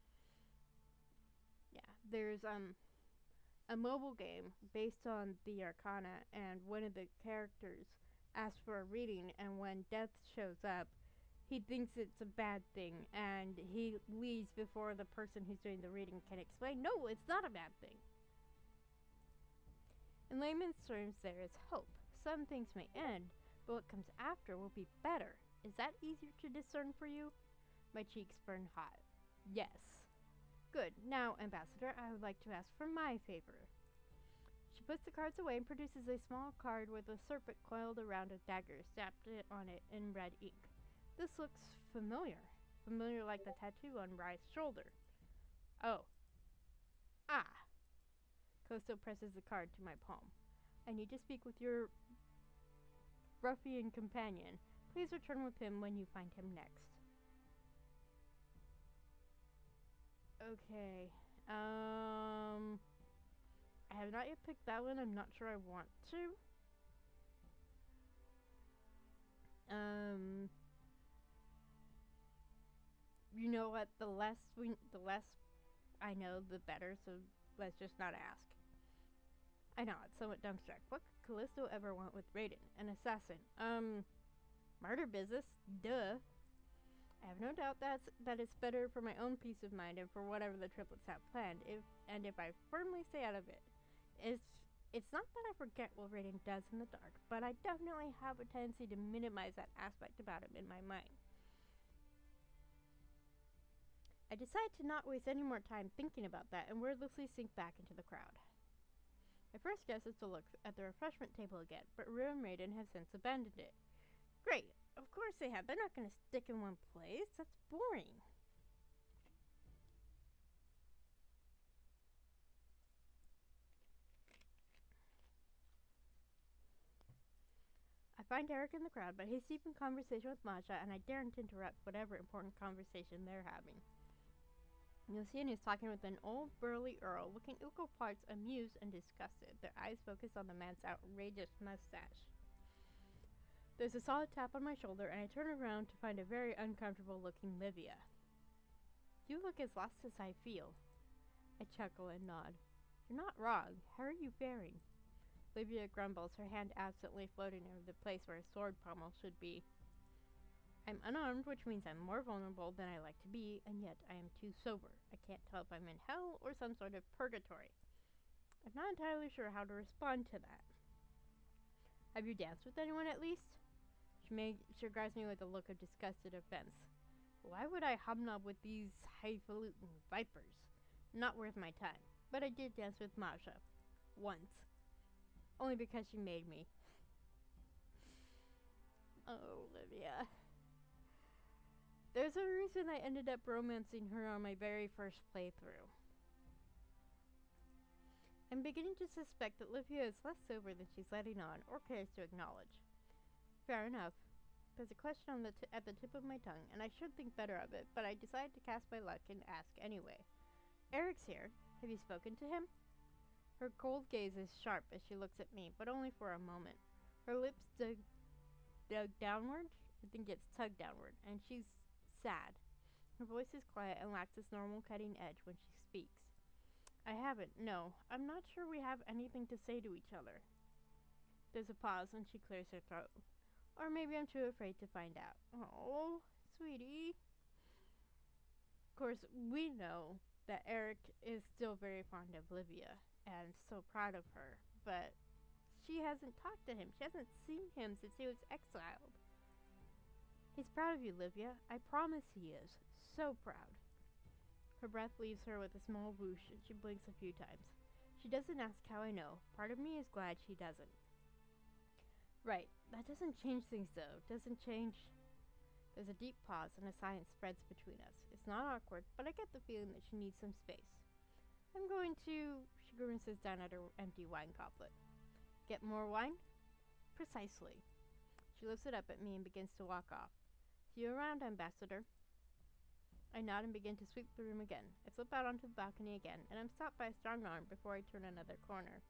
Yeah, there's um a mobile game based on the Arcana, and one of the characters asks for a reading, and when death shows up, he thinks it's a bad thing, and he leaves before the person who's doing the reading can explain, no, it's not a bad thing. In layman's terms, there is hope. Some things may end, but what comes after will be better. Is that easier to discern for you? My cheeks burn hot. Yes. Good. Now, Ambassador, I would like to ask for my favor. She puts the cards away and produces a small card with a serpent coiled around a dagger, stamped on it in red ink. This looks familiar. Familiar like the tattoo on Rai's shoulder. Oh. Ah. Kosto presses the card to my palm. I need to speak with your ruffian companion. Please return with him when you find him next. Okay. Um... I have not yet picked that one. I'm not sure I want to. Um... You know what? The less we, the less I know, the better. So let's just not ask. I know it's somewhat dumbstruck. What could Callisto ever want with Raiden, an assassin? Um, murder business. Duh. I have no doubt that's that it's better for my own peace of mind and for whatever the triplets have planned. If and if I firmly stay out of it, it's it's not that I forget what Raiden does in the dark, but I definitely have a tendency to minimize that aspect about him in my mind. I decide to not waste any more time thinking about that and wordlessly sink back into the crowd. My first guess is to look at the refreshment table again, but Rue and Raiden have since abandoned it. Great, of course they have. They're not going to stick in one place. That's boring. I find Eric in the crowd, but he's deep in conversation with Masha, and I daren't interrupt whatever important conversation they're having. Lucian is talking with an old burly earl, looking equal parts amused and disgusted, their eyes focused on the man's outrageous mustache. There's a solid tap on my shoulder, and I turn around to find a very uncomfortable looking Livia. You look as lost as I feel. I chuckle and nod. You're not wrong. How are you faring? Livia grumbles, her hand absently floating over the place where a sword pommel should be. I'm unarmed, which means I'm more vulnerable than I like to be, and yet I am too sober. I can't tell if I'm in hell or some sort of purgatory. I'm not entirely sure how to respond to that. Have you danced with anyone at least? She, may, she regards me with a look of disgusted offense. Why would I hobnob with these highfalutin vipers? Not worth my time. But I did dance with Masha. Once. Only because she made me. Oh, Olivia. There's a reason I ended up romancing her on my very first playthrough. I'm beginning to suspect that Livia is less sober than she's letting on, or cares to acknowledge. Fair enough. There's a question on the t at the tip of my tongue, and I should think better of it, but I decide to cast my luck and ask anyway. Eric's here. Have you spoken to him? Her cold gaze is sharp as she looks at me, but only for a moment. Her lips dug, dug downward? I think it's tugged downward, and she's sad. Her voice is quiet and lacks its normal cutting edge when she speaks. I haven't, no. I'm not sure we have anything to say to each other. There's a pause and she clears her throat. Or maybe I'm too afraid to find out. Oh, sweetie. Of course, we know that Eric is still very fond of Livia and so proud of her, but she hasn't talked to him. She hasn't seen him since he was exiled. He's proud of you, Livia. I promise he is. So proud. Her breath leaves her with a small whoosh, and she blinks a few times. She doesn't ask how I know. Part of me is glad she doesn't. Right. That doesn't change things, though. Doesn't change... There's a deep pause, and a silence spreads between us. It's not awkward, but I get the feeling that she needs some space. I'm going to... She grimaces down at her empty wine goblet. Get more wine? Precisely. She lifts it up at me and begins to walk off. See you around, Ambassador. I nod and begin to sweep the room again. I slip out onto the balcony again, and I'm stopped by a strong arm before I turn another corner.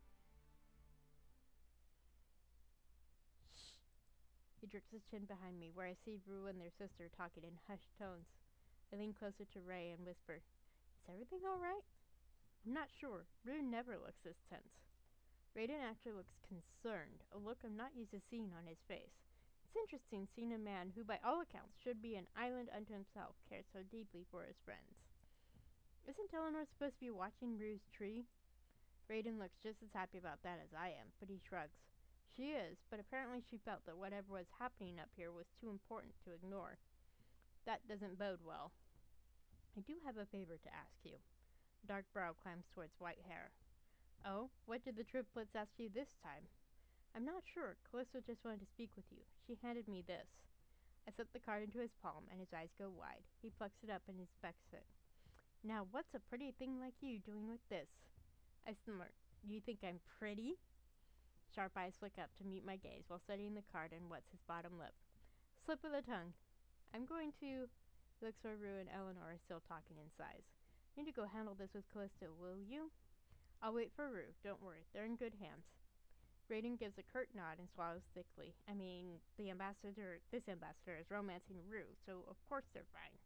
Shh! He jerks his chin behind me, where I see Rue and their sister talking in hushed tones. I lean closer to Ray and whisper, Is everything alright? I'm not sure. Rue never looks this tense. Raiden actually looks concerned, a look I'm not used to seeing on his face. It's interesting seeing a man who, by all accounts, should be an island unto himself, care so deeply for his friends. Isn't Eleanor supposed to be watching Rue's tree? Raiden looks just as happy about that as I am, but he shrugs. She is, but apparently she felt that whatever was happening up here was too important to ignore. That doesn't bode well. I do have a favor to ask you. Dark brow climbs towards white hair. Oh, what did the triplets ask you this time? I'm not sure. Callisto just wanted to speak with you. She handed me this. I slip the card into his palm, and his eyes go wide. He plucks it up and inspects it. Now, what's a pretty thing like you doing with this? I smirk. You think I'm pretty? Sharp eyes flick up to meet my gaze while studying the card and wets his bottom lip. Slip of the tongue. I'm going to... He looks where Rue and Eleanor are still talking in sighs. Need to go handle this with Callisto, will you? I'll wait for Rue. Don't worry. They're in good hands. Raiden gives a curt nod and swallows thickly. I mean, the ambassador, this ambassador is romancing Rue, so of course they're fine.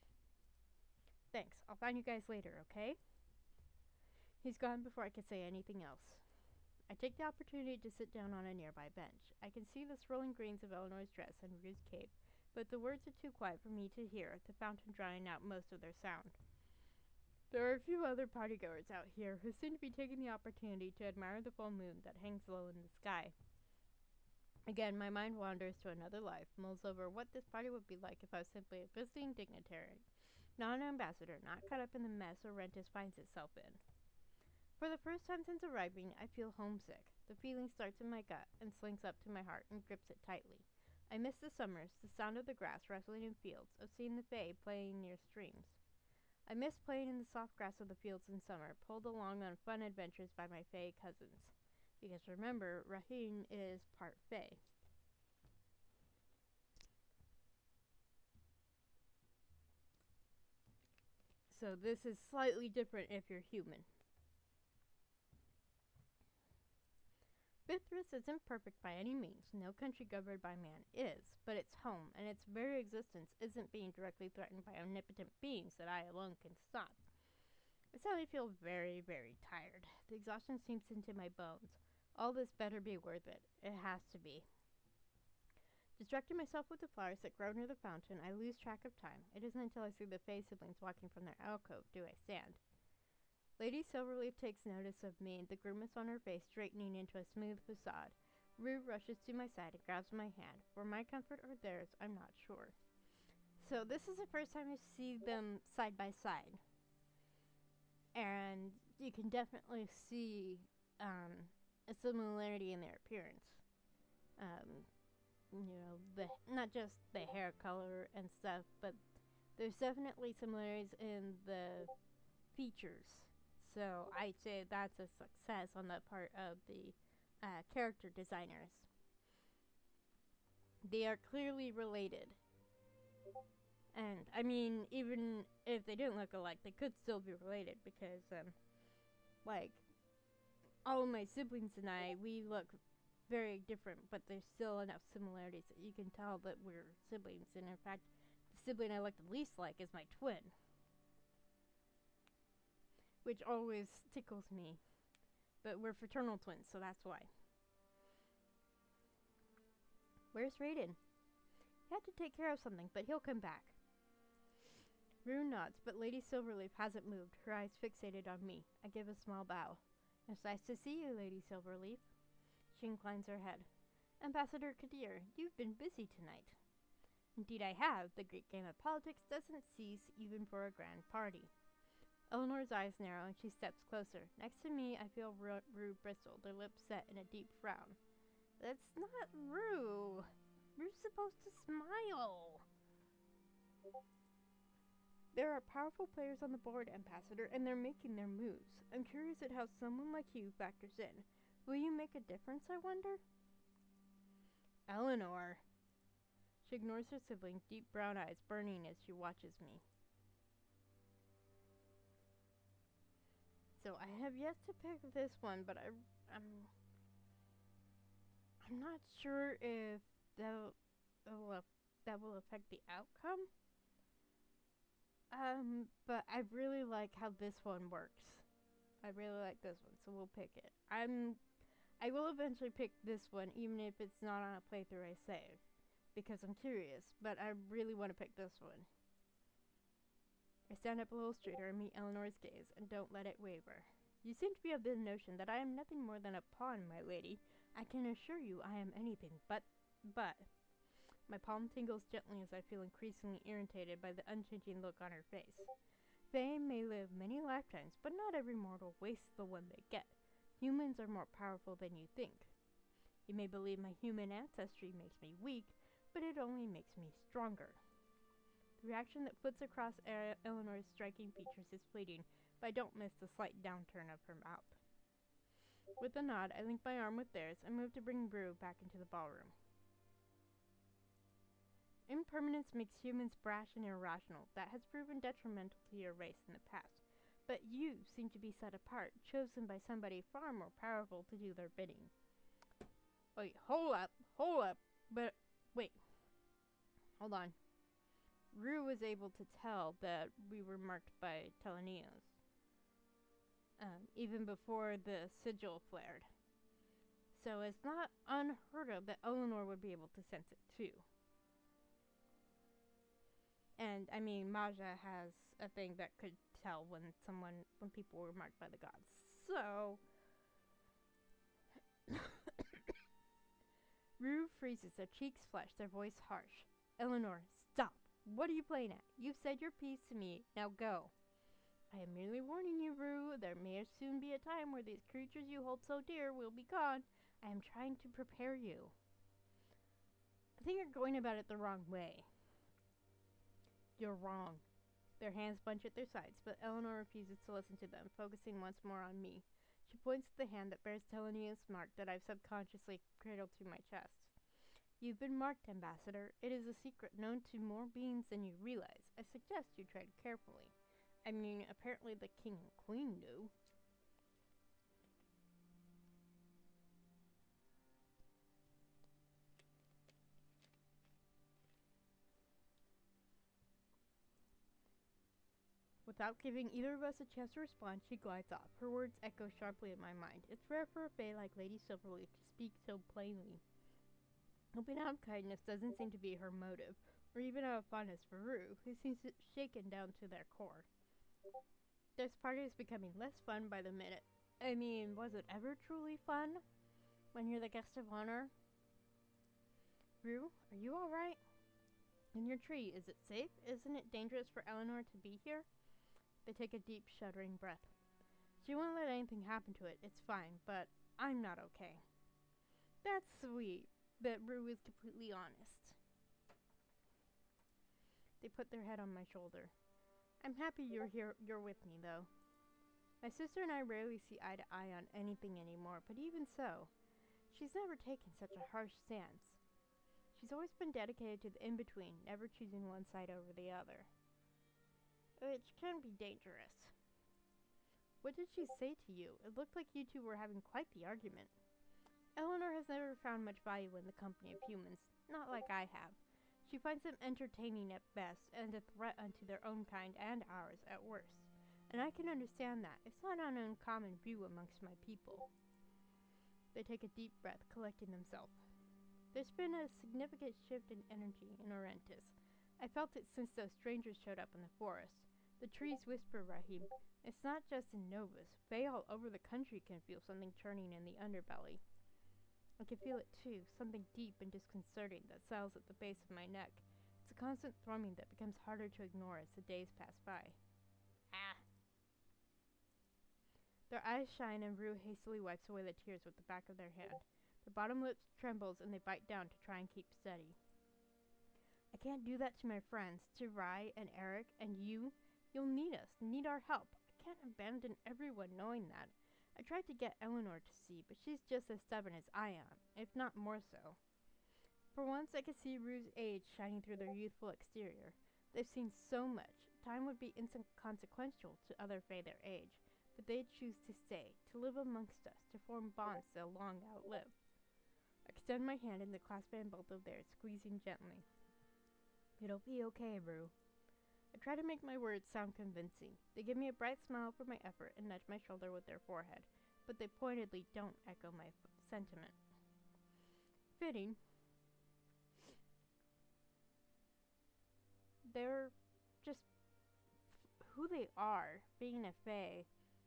Thanks. I'll find you guys later, okay? He's gone before I could say anything else. I take the opportunity to sit down on a nearby bench. I can see the swirling greens of Eleanor's dress and Rue's cape, but the words are too quiet for me to hear, the fountain drowning out most of their sound. There are a few other partygoers out here who seem to be taking the opportunity to admire the full moon that hangs low in the sky. Again, my mind wanders to another life, mulls over what this party would be like if I was simply a visiting dignitary, not an ambassador, not caught up in the mess Orrentis finds itself in. For the first time since arriving, I feel homesick. The feeling starts in my gut and slinks up to my heart and grips it tightly. I miss the summers, the sound of the grass rustling in fields, of seeing the fae playing near streams. I miss playing in the soft grass of the fields in summer, pulled along on fun adventures by my fae cousins. Because remember, Rahim is part fae. So this is slightly different if you're human. Bithris isn't perfect by any means. No country governed by man is, but its home and its very existence isn't being directly threatened by omnipotent beings that I alone can stop. I suddenly feel very, very tired. The exhaustion seeps into my bones. All this better be worth it. It has to be. Distracting myself with the flowers that grow near the fountain, I lose track of time. It isn't until I see the fae siblings walking from their alcove do I stand. Lady Silverleaf takes notice of me, the grimace on her face straightening into a smooth facade. Rue rushes to my side and grabs my hand. For my comfort or theirs, I'm not sure. So this is the first time I see them side by side. And you can definitely see um, a similarity in their appearance. Um, you know, the not just the hair color and stuff, but there's definitely similarities in the features. So I'd say that's a success on the part of the uh, character designers. They are clearly related. And, I mean, even if they didn't look alike, they could still be related because, um, like, all of my siblings and I, we look very different, but there's still enough similarities that you can tell that we're siblings. And in fact, the sibling I look the least like is my twin, which always tickles me. But we're fraternal twins, so that's why. Where's Raiden? He had to take care of something, but he'll come back. Rue nods, but Lady Silverleaf hasn't moved, her eyes fixated on me. I give a small bow. It's nice to see you, Lady Silverleaf. She inclines her head. Ambassador Kadir, you've been busy tonight. Indeed I have. The Greek game of politics doesn't cease even for a grand party. Eleanor's eyes narrow and she steps closer. Next to me, I feel Ru, Rue bristle, their lips set in a deep frown. That's not Rue. Rue's supposed to smile. There are powerful players on the board, Ambassador, and they're making their moves. I'm curious at how someone like you factors in. Will you make a difference, I wonder? Eleanor. She ignores her sibling, deep brown eyes burning as she watches me. So I have yet to pick this one, but I, I'm, I'm not sure if that will, that will affect the outcome. Um, but I really like how this one works. I really like this one, so we'll pick it. I'm, I will eventually pick this one, even if it's not on a playthrough I save, because I'm curious, but I really want to pick this one. I stand up a little straighter and meet Eleanor's gaze, and don't let it waver. You seem to be of the notion that I am nothing more than a pawn, my lady. I can assure you I am anything but, but. My palm tingles gently as I feel increasingly irritated by the unchanging look on her face. Fae may live many lifetimes, but not every mortal wastes the one they get. Humans are more powerful than you think. You may believe my human ancestry makes me weak, but it only makes me stronger. The reaction that flits across Eleanor's striking features is fleeting, but I don't miss the slight downturn of her mouth. With a nod, I link my arm with theirs and move to bring Brew back into the ballroom. Impermanence makes humans brash and irrational. That has proven detrimental to your race in the past. But you seem to be set apart, chosen by somebody far more powerful to do their bidding. Wait, hold up, hold up, but wait, hold on. Rue was able to tell that we were marked by Teleneos, um, even before the sigil flared. So it's not unheard of that Eleanor would be able to sense it too. And, I mean, Maja has a thing that could tell when someone, when people were marked by the gods. So, Rue freezes, their cheeks flush, their voice harsh. Eleanor, stop! What are you playing at? You've said your piece to me, now go. I am merely warning you, Rue. There may soon be a time where these creatures you hold so dear will be gone. I am trying to prepare you. I think you're going about it the wrong way. You're wrong. Their hands bunch at their sides, but Eleanor refuses to listen to them, focusing once more on me. She points to the hand that bears Teleneus' mark that I've subconsciously cradled to my chest. You've been marked, Ambassador. It is a secret known to more beings than you realize. I suggest you tread carefully. I mean, apparently the king and queen do. Without giving either of us a chance to respond, she glides off. Her words echo sharply in my mind. It's rare for a fae like Lady Silverleaf to speak so plainly. Hoping out of kindness doesn't seem to be her motive, or even out of fondness for Rue, who seems shaken down to their core. This party is becoming less fun by the minute. I mean, was it ever truly fun? When you're the guest of honor? Rue, are you alright? In your tree, is it safe? Isn't it dangerous for Eleanor to be here? They take a deep, shuddering breath. She won't let anything happen to it. It's fine, but I'm not okay. That's sweet, but Rue is completely honest. They put their head on my shoulder. I'm happy you're here. You're with me, though. My sister and I rarely see eye to eye on anything anymore, but even so, she's never taken such a harsh stance. She's always been dedicated to the in-between, never choosing one side over the other. Which can be dangerous. What did she say to you? It looked like you two were having quite the argument. Eleanor has never found much value in the company of humans, not like I have. She finds them entertaining at best, and a threat unto their own kind and ours at worst. And I can understand that. It's not an uncommon view amongst my people. They take a deep breath, collecting themselves. There's been a significant shift in energy in Orentis. I felt it since those strangers showed up in the forest. The trees whisper, Rahim. It's not just in Novus. Fae all over the country can feel something churning in the underbelly. I can feel it too, something deep and disconcerting that settles at the base of my neck. It's a constant thrumming that becomes harder to ignore as the days pass by. Ah! Their eyes shine and Rue hastily wipes away the tears with the back of their hand. Their bottom lip trembles and they bite down to try and keep steady. I can't do that to my friends, to Rai and Eric and you. You'll need us, need our help. I can't abandon everyone knowing that. I tried to get Eleanor to see, but she's just as stubborn as I am, if not more so. For once, I could see Rue's age shining through their youthful exterior. They've seen so much. Time would be inconsequential to other Fae their age, but they'd choose to stay, to live amongst us, to form bonds they'll long outlive. I extend my hand and the clasp in both of theirs, squeezing gently. It'll be okay, Rue. I try to make my words sound convincing. They give me a bright smile for my effort and nudge my shoulder with their forehead, but they pointedly don't echo my f- sentiment. Fitting. They're just who they are, being a Fae.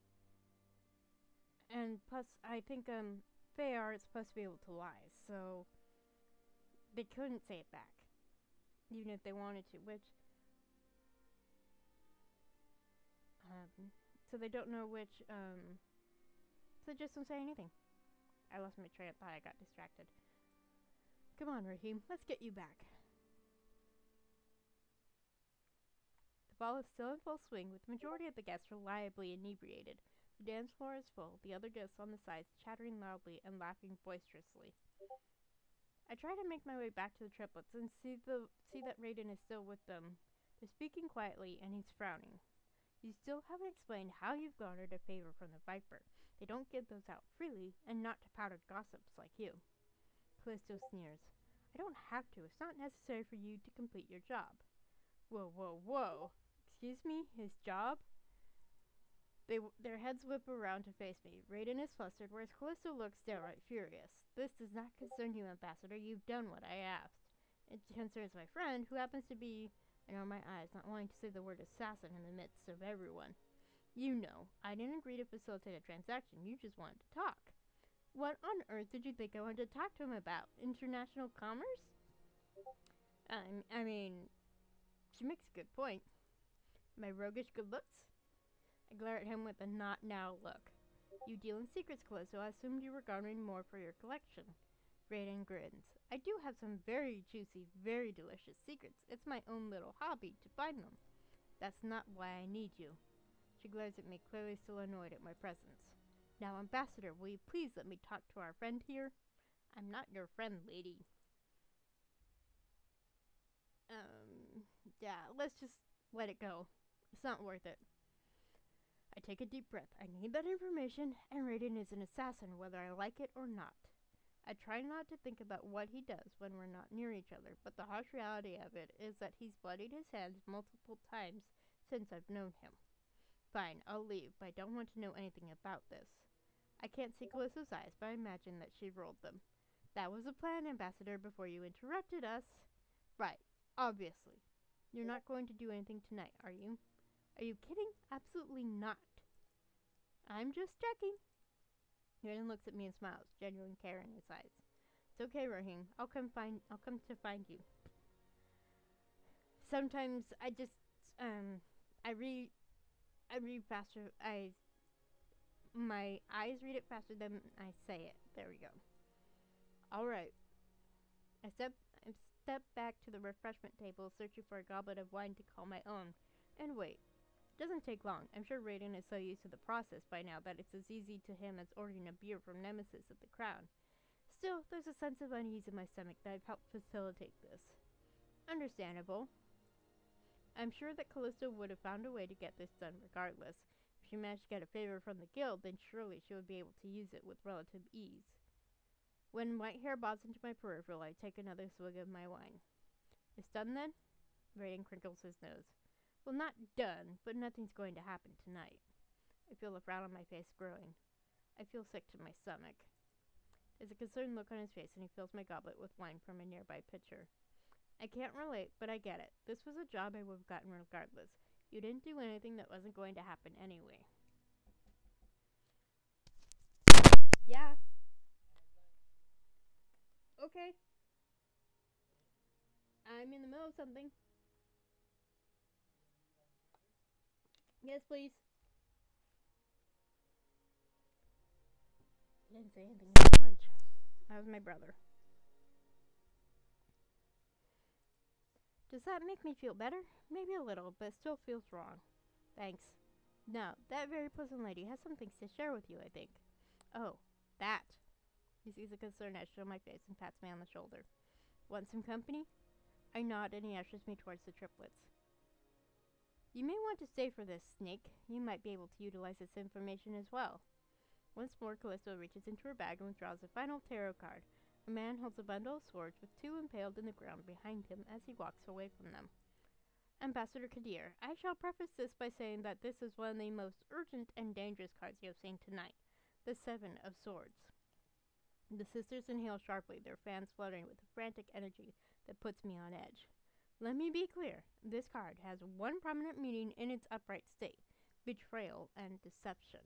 And plus, I think um, Fae aren't supposed to be able to lie, so they couldn't say it back, even if they wanted to, which, um, so they don't know which, um, so just don't say anything. I lost my train of thought, I got distracted. Come on, Raheem, let's get you back. The ball is still in full swing, with the majority of the guests reliably inebriated. The dance floor is full, the other guests on the sides chattering loudly and laughing boisterously. I try to make my way back to the triplets and see the see that Raiden is still with them. They're speaking quietly, and he's frowning. You still haven't explained how you've garnered a favor from the Viper. They don't give those out freely, and not to powdered gossips like you. Callisto sneers. I don't have to. It's not necessary for you to complete your job. Whoa, whoa, whoa. Excuse me? His job? They, their heads whip around to face me. Raiden is flustered, whereas Callisto looks downright furious. This does not concern you, Ambassador. You've done what I asked. It concerns my friend, who happens to be, I know my eyes, not wanting to say the word assassin in the midst of everyone. You know, I didn't agree to facilitate a transaction. You just wanted to talk. What on earth did you think I wanted to talk to him about? International commerce? Um, I mean, she makes a good point. My roguish good looks? I glare at him with a not now look. You deal in secrets, Callisto. I assumed you were garnering more for your collection. Raiden grins. I do have some very juicy, very delicious secrets. It's my own little hobby to find them. That's not why I need you. She glares at me, clearly still annoyed at my presence. Now, Ambassador, will you please let me talk to our friend here? I'm not your friend, lady. Um, yeah, let's just let it go. It's not worth it. I take a deep breath. I need that information, and Raiden is an assassin, whether I like it or not. I try not to think about what he does when we're not near each other, but the harsh reality of it is that he's bloodied his hands multiple times since I've known him. Fine, I'll leave, but I don't want to know anything about this. I can't see Callisto's eyes, but I imagine that she rolled them. That was the plan, Ambassador, before you interrupted us. Right, obviously. You're not going to do anything tonight, are you? Are you kidding? Absolutely not. I'm just checking. Raiden looks at me and smiles, genuine care in his eyes. It's okay, Raheem. I'll come find. I'll come to find you. Sometimes I just, um, I read, I read faster. I, my eyes read it faster than I say it. There we go. All right. I step, I step back to the refreshment table, searching for a goblet of wine to call my own, and wait. Doesn't take long. I'm sure Raiden is so used to the process by now that it's as easy to him as ordering a beer from Nemesis at the Crown. Still, there's a sense of unease in my stomach that I've helped facilitate this. Understandable. I'm sure that Callisto would have found a way to get this done regardless. If she managed to get a favor from the guild, then surely she would be able to use it with relative ease. When white hair bobs into my peripheral, I take another swig of my wine. It's done then? Raiden crinkles his nose. Well, not done, but nothing's going to happen tonight. I feel the frown on my face growing. I feel sick to my stomach. There's a concerned look on his face, and he fills my goblet with wine from a nearby pitcher. I can't relate, but I get it. This was a job I would have gotten regardless. You didn't do anything that wasn't going to happen anyway. Yeah. Okay. I'm in the middle of something. Yes, please. He didn't say anything at lunch. That was my brother. Does that make me feel better? Maybe a little, but it still feels wrong. Thanks. No, that very pleasant lady has some things to share with you, I think. Oh, that. He sees a concerned extra on my face and pats me on the shoulder. Want some company? I nod and he ushers me towards the triplets. You may want to stay for this, Snake. You might be able to utilize this information as well. Once more, Callisto reaches into her bag and withdraws a final tarot card. A man holds a bundle of swords with two impaled in the ground behind him as he walks away from them. Ambassador Kadir, I shall preface this by saying that this is one of the most urgent and dangerous cards you have seen tonight. The Seven of Swords. The sisters inhale sharply, their fans fluttering with a frantic energy that puts me on edge. Let me be clear. This card has one prominent meaning in its upright state. Betrayal and deception.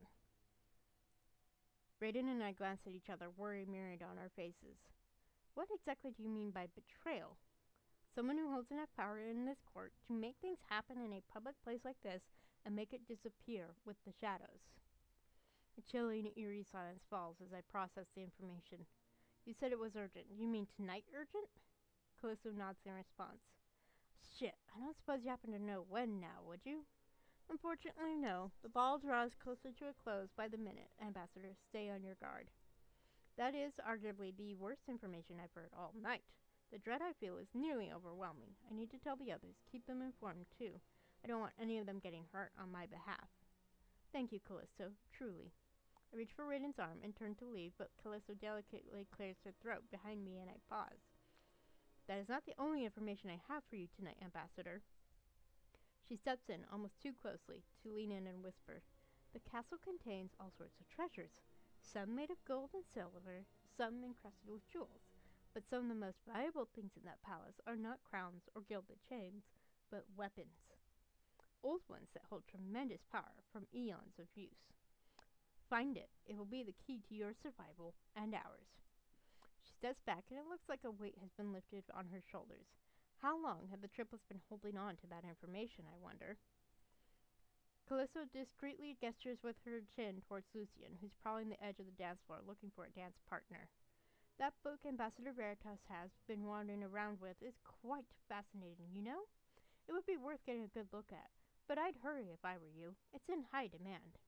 Raiden and I glance at each other, worry mirrored on our faces. What exactly do you mean by betrayal? Someone who holds enough power in this court to make things happen in a public place like this and make it disappear with the shadows. A chilling, eerie silence falls as I process the information. You said it was urgent. You mean tonight urgent? Callisto nods in response. Shit, I don't suppose you happen to know when now, would you? Unfortunately, no. The ball draws closer to a close by the minute. Ambassador, stay on your guard. That is arguably the worst information I've heard all night. The dread I feel is nearly overwhelming. I need to tell the others, keep them informed too. I don't want any of them getting hurt on my behalf. Thank you, Callisto, truly. I reach for Raiden's arm and turn to leave, but Callisto delicately clears her throat behind me and I pause. That is not the only information I have for you tonight, Ambassador. She steps in almost too closely to lean in and whisper. The castle contains all sorts of treasures, some made of gold and silver, some encrusted with jewels. But some of the most valuable things in that palace are not crowns or gilded chains, but weapons. Old ones that hold tremendous power from eons of use. Find it. It will be the key to your survival and ours. She steps back and it looks like a weight has been lifted on her shoulders. How long have the triplets been holding on to that information, I wonder? Callisto discreetly gestures with her chin towards Lucian, who's prowling the edge of the dance floor looking for a dance partner. That book Ambassador Veritas has been wandering around with is quite fascinating, you know? It would be worth getting a good look at, but I'd hurry if I were you. It's in high demand.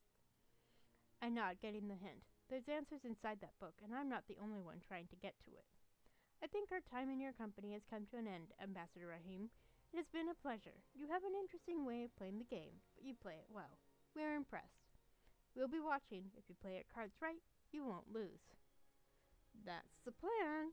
I nod, getting the hint. There's answers inside that book, and I'm not the only one trying to get to it. I think our time in your company has come to an end, Ambassador Rahim. It has been a pleasure. You have an interesting way of playing the game, but you play it well. We're impressed. We'll be watching. If you play your cards right, you won't lose. That's the plan.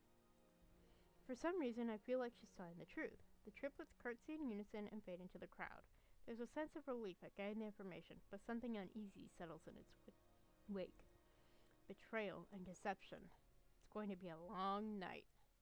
For some reason, I feel like she's telling the truth. The triplets curtsy in unison and fade into the crowd. There's a sense of relief at getting the information, but something uneasy settles in its wake. Betrayal and deception. It's going to be a long night.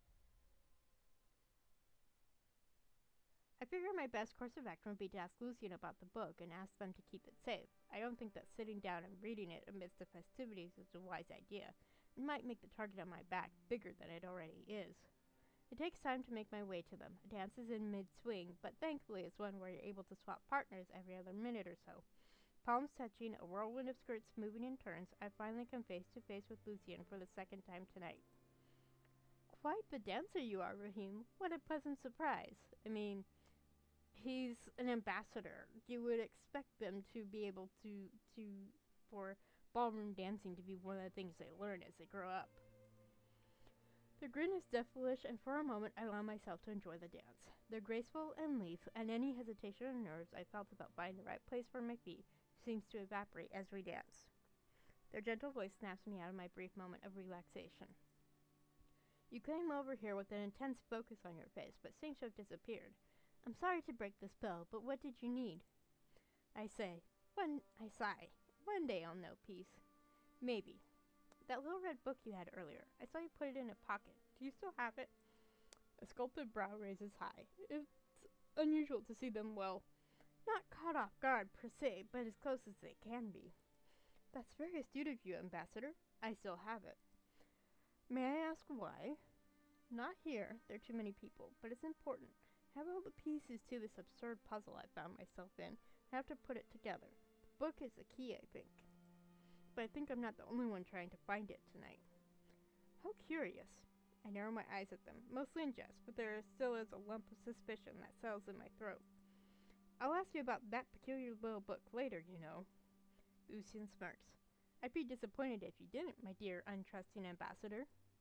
I figure my best course of action would be to ask Lucian about the book and ask them to keep it safe. I don't think that sitting down and reading it amidst the festivities is a wise idea. It might make the target on my back bigger than it already is. It takes time to make my way to them. A dance is in mid-swing, but thankfully it's one where you're able to swap partners every other minute or so. Palms touching, a whirlwind of skirts moving in turns, I finally come face to face with Lucian for the second time tonight. Quite the dancer you are, Rahim. What a pleasant surprise. I mean, he's an ambassador. You would expect them to be able to, to, for ballroom dancing to be one of the things they learn as they grow up. Their grin is devilish, and for a moment I allow myself to enjoy the dance. They're graceful and lithe, and any hesitation or nerves I felt about finding the right place for my feet seems to evaporate as we dance. Their gentle voice snaps me out of my brief moment of relaxation. You came over here with an intense focus on your face, but seems to have disappeared. I'm sorry to break the spell, but what did you need? I say, one, I sigh. One day I'll know peace. Maybe. That little red book you had earlier, I saw you put it in a pocket. Do you still have it? A sculpted brow raises high. It's unusual to see them, well, not caught off guard per se, but as close as they can be. That's very astute of you, Ambassador. I still have it. May I ask why? Not here. There are too many people, but it's important. I have all the pieces to this absurd puzzle I found myself in. I have to put it together. The book is the key, I think. But I think I'm not the only one trying to find it tonight. How curious. I narrow my eyes at them, mostly in jest, but there still is a lump of suspicion that settles in my throat. I'll ask you about that peculiar little book later, you know. Lucian smirks. I'd be disappointed if you didn't, my dear untrusting ambassador.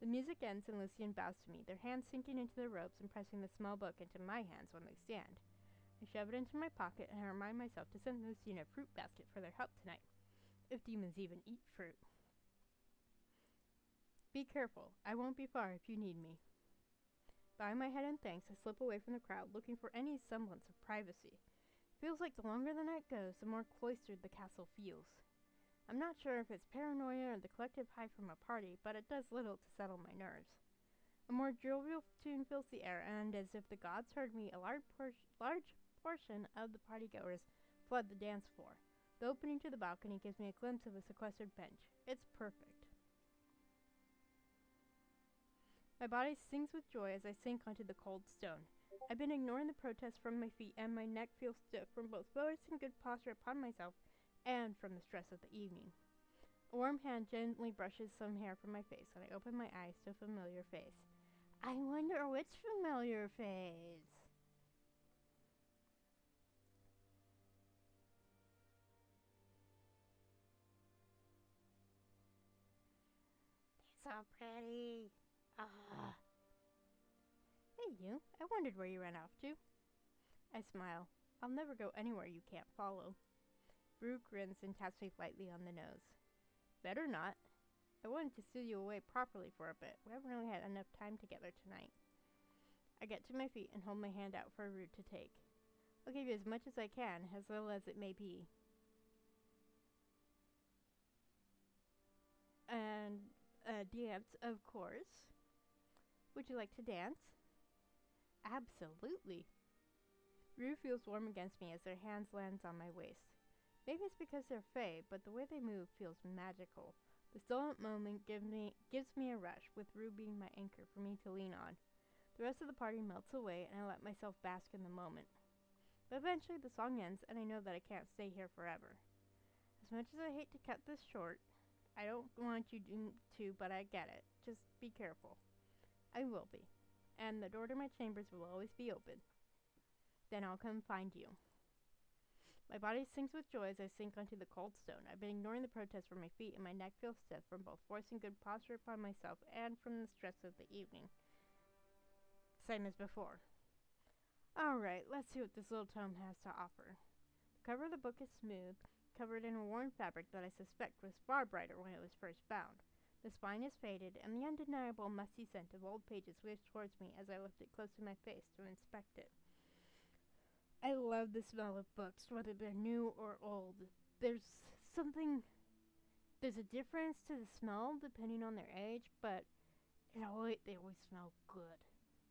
The music ends and Lucian bows to me, their hands sinking into their robes and pressing the small book into my hands when they stand. I shove it into my pocket and I remind myself to send Lucian a fruit basket for their help tonight, if demons even eat fruit. Be careful, I won't be far if you need me. Bowing my head in thanks, I slip away from the crowd, looking for any semblance of privacy. It feels like the longer the night goes, the more cloistered the castle feels. I'm not sure if it's paranoia or the collective high from a party, but it does little to settle my nerves. A more jovial tune fills the air, and as if the gods heard me, a large, por- large portion of the partygoers flood the dance floor. The opening to the balcony gives me a glimpse of a sequestered bench. It's perfect. My body sings with joy as I sink onto the cold stone. I've been ignoring the protests from my feet, and my neck feels stiff from both force and good posture upon myself and from the stress of the evening. A warm hand gently brushes some hair from my face, and I open my eyes to a familiar face. I wonder which familiar face. They're so pretty. Ah. Hey you, I wondered where you ran off to. I smile. I'll never go anywhere you can't follow. Brew grins and taps me lightly on the nose. Better not. I wanted to steal you away properly for a bit. We haven't really had enough time together tonight. I get to my feet and hold my hand out for a root to take. I'll give you as much as I can, as little as it may be. And uh, dance, of course. Would you like to dance? Absolutely. Rue feels warm against me as their hands lands on my waist. Maybe it's because they're fey, but the way they move feels magical. The silent moment give me, gives me a rush, with Rue being my anchor for me to lean on. The rest of the party melts away, and I let myself bask in the moment. But eventually the song ends, and I know that I can't stay here forever. As much as I hate to cut this short, I don't want you to, but I get it. Just be careful. I will be. And the door to my chambers will always be open. Then I'll come find you. My body sings with joy as I sink onto the cold stone. I've been ignoring the protest from my feet, and my neck feels stiff from both forcing good posture upon myself and from the stress of the evening. Same as before. Alright, let's see what this little tome has to offer. The cover of the book is smooth, covered in a worn fabric that I suspect was far brighter when it was first bound. The spine is faded, and the undeniable musty scent of old pages wafts towards me as I lift it close to my face to inspect it. I love the smell of books, whether they're new or old. There's something... There's a difference to the smell depending on their age, but it always, they always smell good.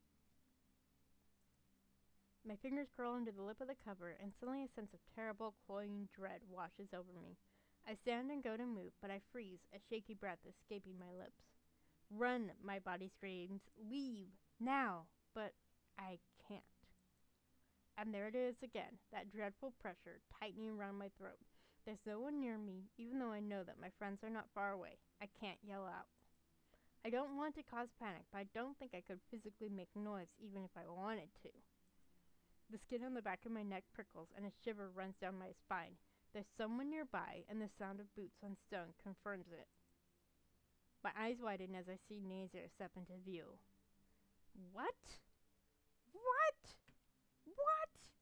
My fingers curl under the lip of the cover, and suddenly a sense of terrible, cloying dread washes over me. I stand and go to move, but I freeze, a shaky breath escaping my lips. Run, my body screams. Leave, now! But I can't. And there it is again, that dreadful pressure tightening around my throat. There's no one near me, even though I know that my friends are not far away. I can't yell out. I don't want to cause panic, but I don't think I could physically make noise even if I wanted to. The skin on the back of my neck prickles, and a shiver runs down my spine. There's someone nearby, and the sound of boots on stone confirms it. My eyes widen as I see Nazir step into view. What? What? What?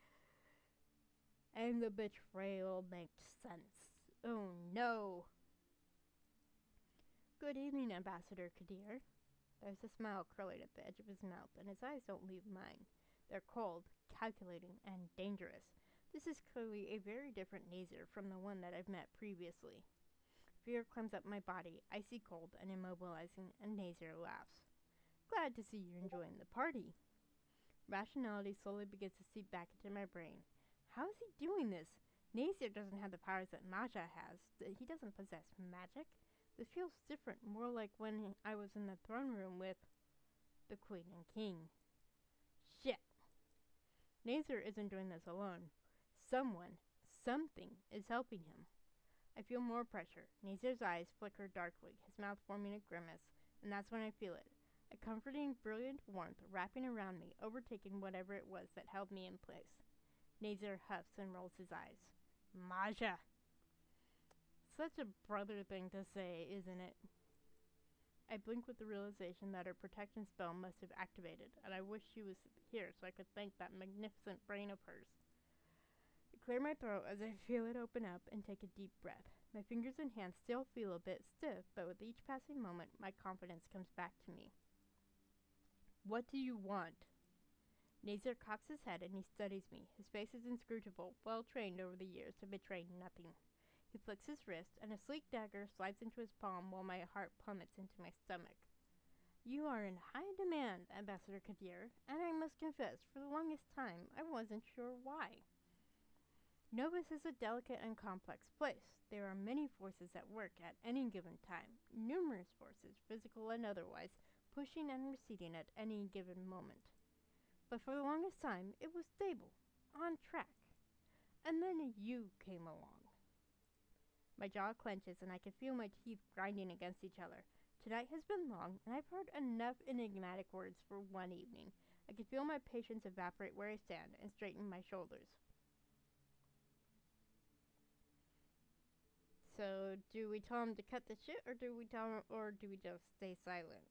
And the betrayal makes sense. Oh no. Good evening, Ambassador Kadir. There's a smile curling at the edge of his mouth, and his eyes don't leave mine. They're cold, calculating, and dangerous. This is clearly a very different Nazir from the one that I've met previously. Fear climbs up my body, icy cold and immobilizing, and Nazir laughs. Glad to see you're enjoying the party. Rationality slowly begins to seep back into my brain. How is he doing this? Nazir doesn't have the powers that Maja has. He doesn't possess magic. This feels different, more like when I was in the throne room with the Queen and King. Shit. Nazir isn't doing this alone. Someone, something, is helping him. I feel more pressure. Nazir's eyes flicker darkly, his mouth forming a grimace, and that's when I feel it. A comforting, brilliant warmth wrapping around me, overtaking whatever it was that held me in place. Nazir huffs and rolls his eyes. Maja! Such a brother thing to say, isn't it? I blink with the realization that her protection spell must have activated, and I wish she was here so I could thank that magnificent brain of hers. I clear my throat as I feel it open up and take a deep breath. My fingers and hands still feel a bit stiff, but with each passing moment, my confidence comes back to me. What do you want? Nazir cocks his head and he studies me. His face is inscrutable, well trained over the years to betray nothing. He flicks his wrist, and a sleek dagger slides into his palm while my heart plummets into my stomach. You are in high demand, Ambassador Kadir, and I must confess, for the longest time, I wasn't sure why. Novus is a delicate and complex place. There are many forces at work at any given time, numerous forces, physical and otherwise, pushing and receding at any given moment. But for the longest time, it was stable, on track. And then you came along. My jaw clenches and I can feel my teeth grinding against each other. Tonight has been long, and I've heard enough enigmatic words for one evening. I can feel my patience evaporate where I stand and straighten my shoulders. So, do we tell him to cut the shit, or do we tell him, or do we just stay silent?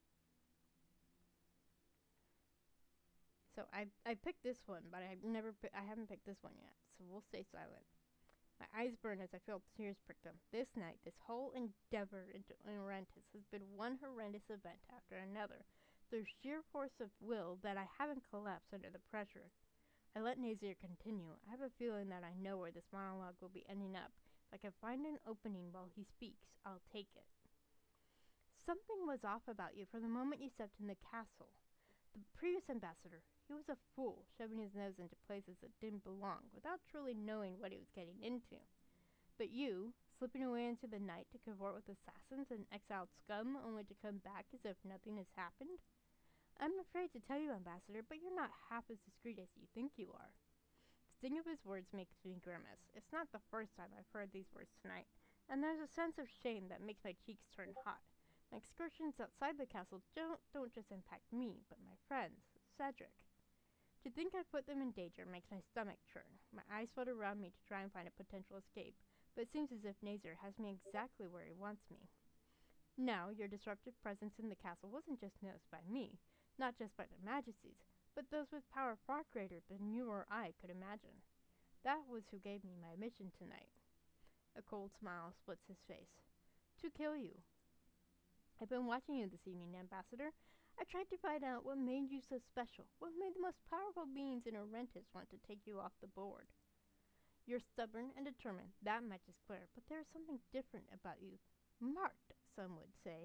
So I I picked this one, but I've never I haven't picked this one yet. So we'll stay silent. My eyes burn as I feel tears prick them. This night, this whole endeavor into Errantis has been one horrendous event after another. Through sheer force of will that I haven't collapsed under the pressure. I let Nazir continue. I have a feeling that I know where this monologue will be ending up. If I can find an opening while he speaks, I'll take it. Something was off about you from the moment you stepped in the castle. The previous ambassador, he was a fool, shoving his nose into places that didn't belong, without truly knowing what he was getting into. But you, slipping away into the night to cavort with assassins and exiled scum, only to come back as if nothing has happened? I'm afraid to tell you, Ambassador, but you're not half as discreet as you think you are. The sting of his words makes me grimace. It's not the first time I've heard these words tonight, and there's a sense of shame that makes my cheeks turn hot. My excursions outside the castle don't, don't just impact me, but my friends, Cedric. To think I've put them in danger makes my stomach churn. My eyes flutter around me to try and find a potential escape, but it seems as if Nazir has me exactly where he wants me. Now, your disruptive presence in the castle wasn't just noticed by me, not just by their majesties, but those with power far greater than you or I could imagine. That was who gave me my mission tonight. A cold smile splits his face. To kill you. I've been watching you this evening, Ambassador. I tried to find out what made you so special, what made the most powerful beings in Errantis want to take you off the board. You're stubborn and determined, that much is clear, but there is something different about you. Marked, some would say.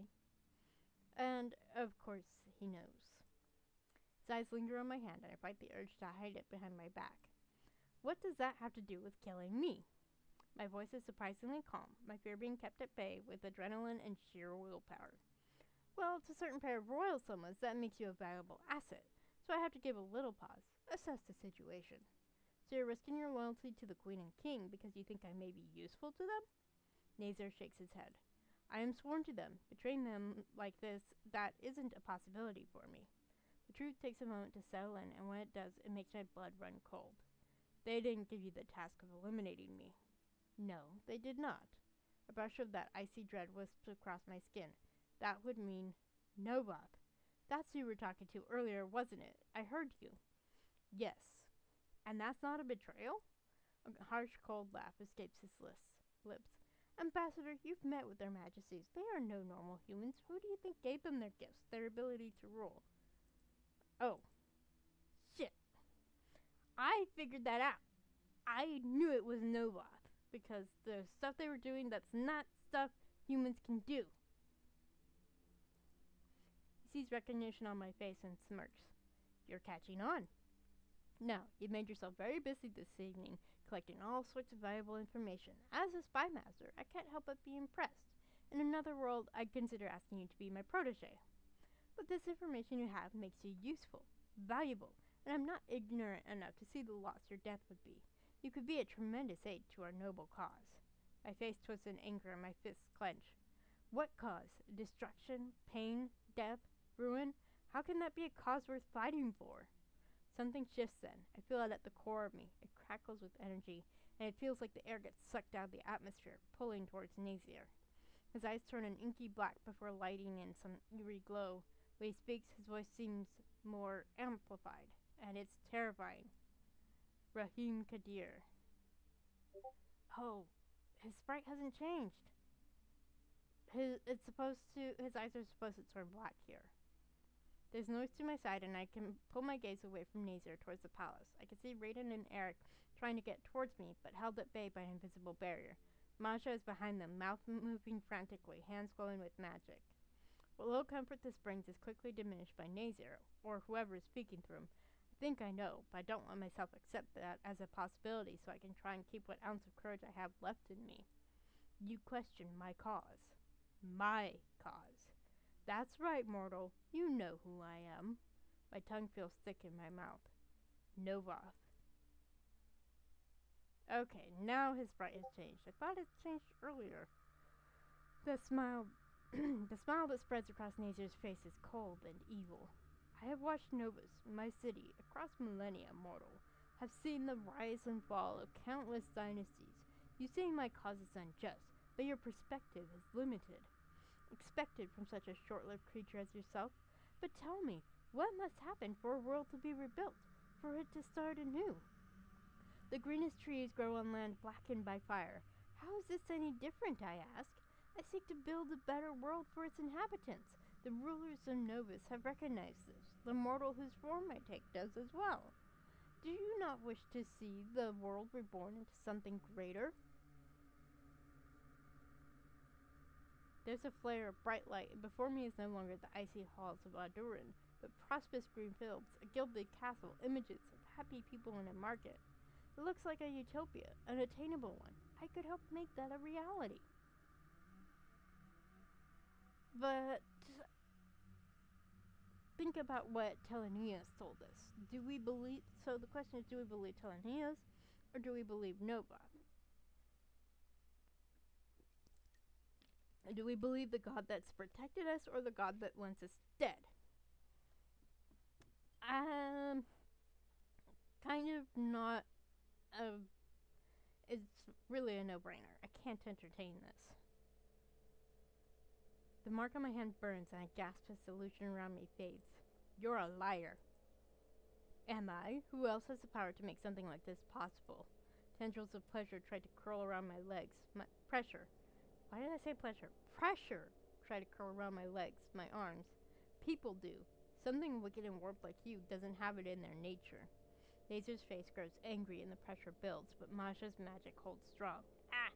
And, of course, he knows. His eyes linger on my hand, and I fight the urge to hide it behind my back. What does that have to do with killing me? My voice is surprisingly calm, my fear being kept at bay with adrenaline and sheer willpower. Well, to a certain pair of royal summons, that makes you a valuable asset, so I have to give a little pause, assess the situation. So you're risking your loyalty to the Queen and King because you think I may be useful to them? Nazir shakes his head. I am sworn to them. Betraying them like this, that isn't a possibility for me. The truth takes a moment to settle in, and when it does, it makes my blood run cold. They didn't give you the task of eliminating me. No, they did not. A brush of that icy dread wisps across my skin. That would mean Novoth. That's who you were talking to earlier, wasn't it? I heard you. Yes. And that's not a betrayal? A harsh, cold laugh escapes his lips. Ambassador, you've met with their majesties. They are no normal humans. Who do you think gave them their gifts, their ability to rule? Oh. Shit. I figured that out. I knew it was Novoth, because the stuff they were doing, that's not stuff humans can do. He sees recognition on my face and smirks. You're catching on. Now, you've made yourself very busy this evening, collecting all sorts of valuable information. As a spy master, I can't help but be impressed. In another world, I'd consider asking you to be my protege. But this information you have makes you useful, valuable, and I'm not ignorant enough to see the loss your death would be. You could be a tremendous aid to our noble cause. My face twists in anger and my fists clench. What cause? Destruction, pain, death, ruin? How can that be a cause worth fighting for? Something shifts then. I feel it at the core of me. It crackles with energy, and it feels like the air gets sucked out of the atmosphere, pulling towards Nazir. His eyes turn an inky black before lighting in some eerie glow. When he speaks, his voice seems more amplified, and it's terrifying. Rahim Kadir. Oh, his sprite hasn't changed. His it's supposed to his eyes are supposed to turn black here. There's noise to my side, and I can pull my gaze away from Nazir towards the palace. I can see Raiden and Eric trying to get towards me, but held at bay by an invisible barrier. Masha is behind them, mouth moving frantically, hands glowing with magic. What little comfort this brings is quickly diminished by Nazir, or whoever is speaking through him. I think I know, but I don't let myself accept that as a possibility so I can try and keep what ounce of courage I have left in me. You question my cause. My cause. That's right, mortal. You know who I am. My tongue feels thick in my mouth. Novus. Okay, now his sprite has changed. I thought it changed earlier. The smile the smile that spreads across Nazir's face is cold and evil. I have watched Novus, my city, across millennia, mortal. Have seen the rise and fall of countless dynasties. You say my cause is unjust, but your perspective is limited. Expected from such a short-lived creature as yourself. But tell me, what must happen for a world to be rebuilt, for it to start anew? The greenest trees grow on land blackened by fire. How is this any different, I ask? I seek to build a better world for its inhabitants. The rulers of Novus have recognized this. The mortal whose form I take does as well. Do you not wish to see the world reborn into something greater? There's a flare of bright light, and before me is no longer the icy halls of Adurin, but prosperous green fields, a gilded castle, images of happy people in a market. It looks like a utopia, an attainable one. I could help make that a reality. But think about what Telenius told us. Do we believe, so the question is, do we believe Telenius, or do we believe Nova? Do we believe the God that's protected us, or the God that wants us dead? Um, kind of not a, it's really a no-brainer. I can't entertain this. The mark on my hand burns, and I gasp as the illusion around me fades. You're a liar. Am I? Who else has the power to make something like this possible? Tendrils of pleasure tried to curl around my legs. My pressure. Why did I say pleasure? Pressure tried to curl around my legs, my arms. People do. Something wicked and warped like you doesn't have it in their nature. Laser's face grows angry and the pressure builds, but Masha's magic holds strong. Ah!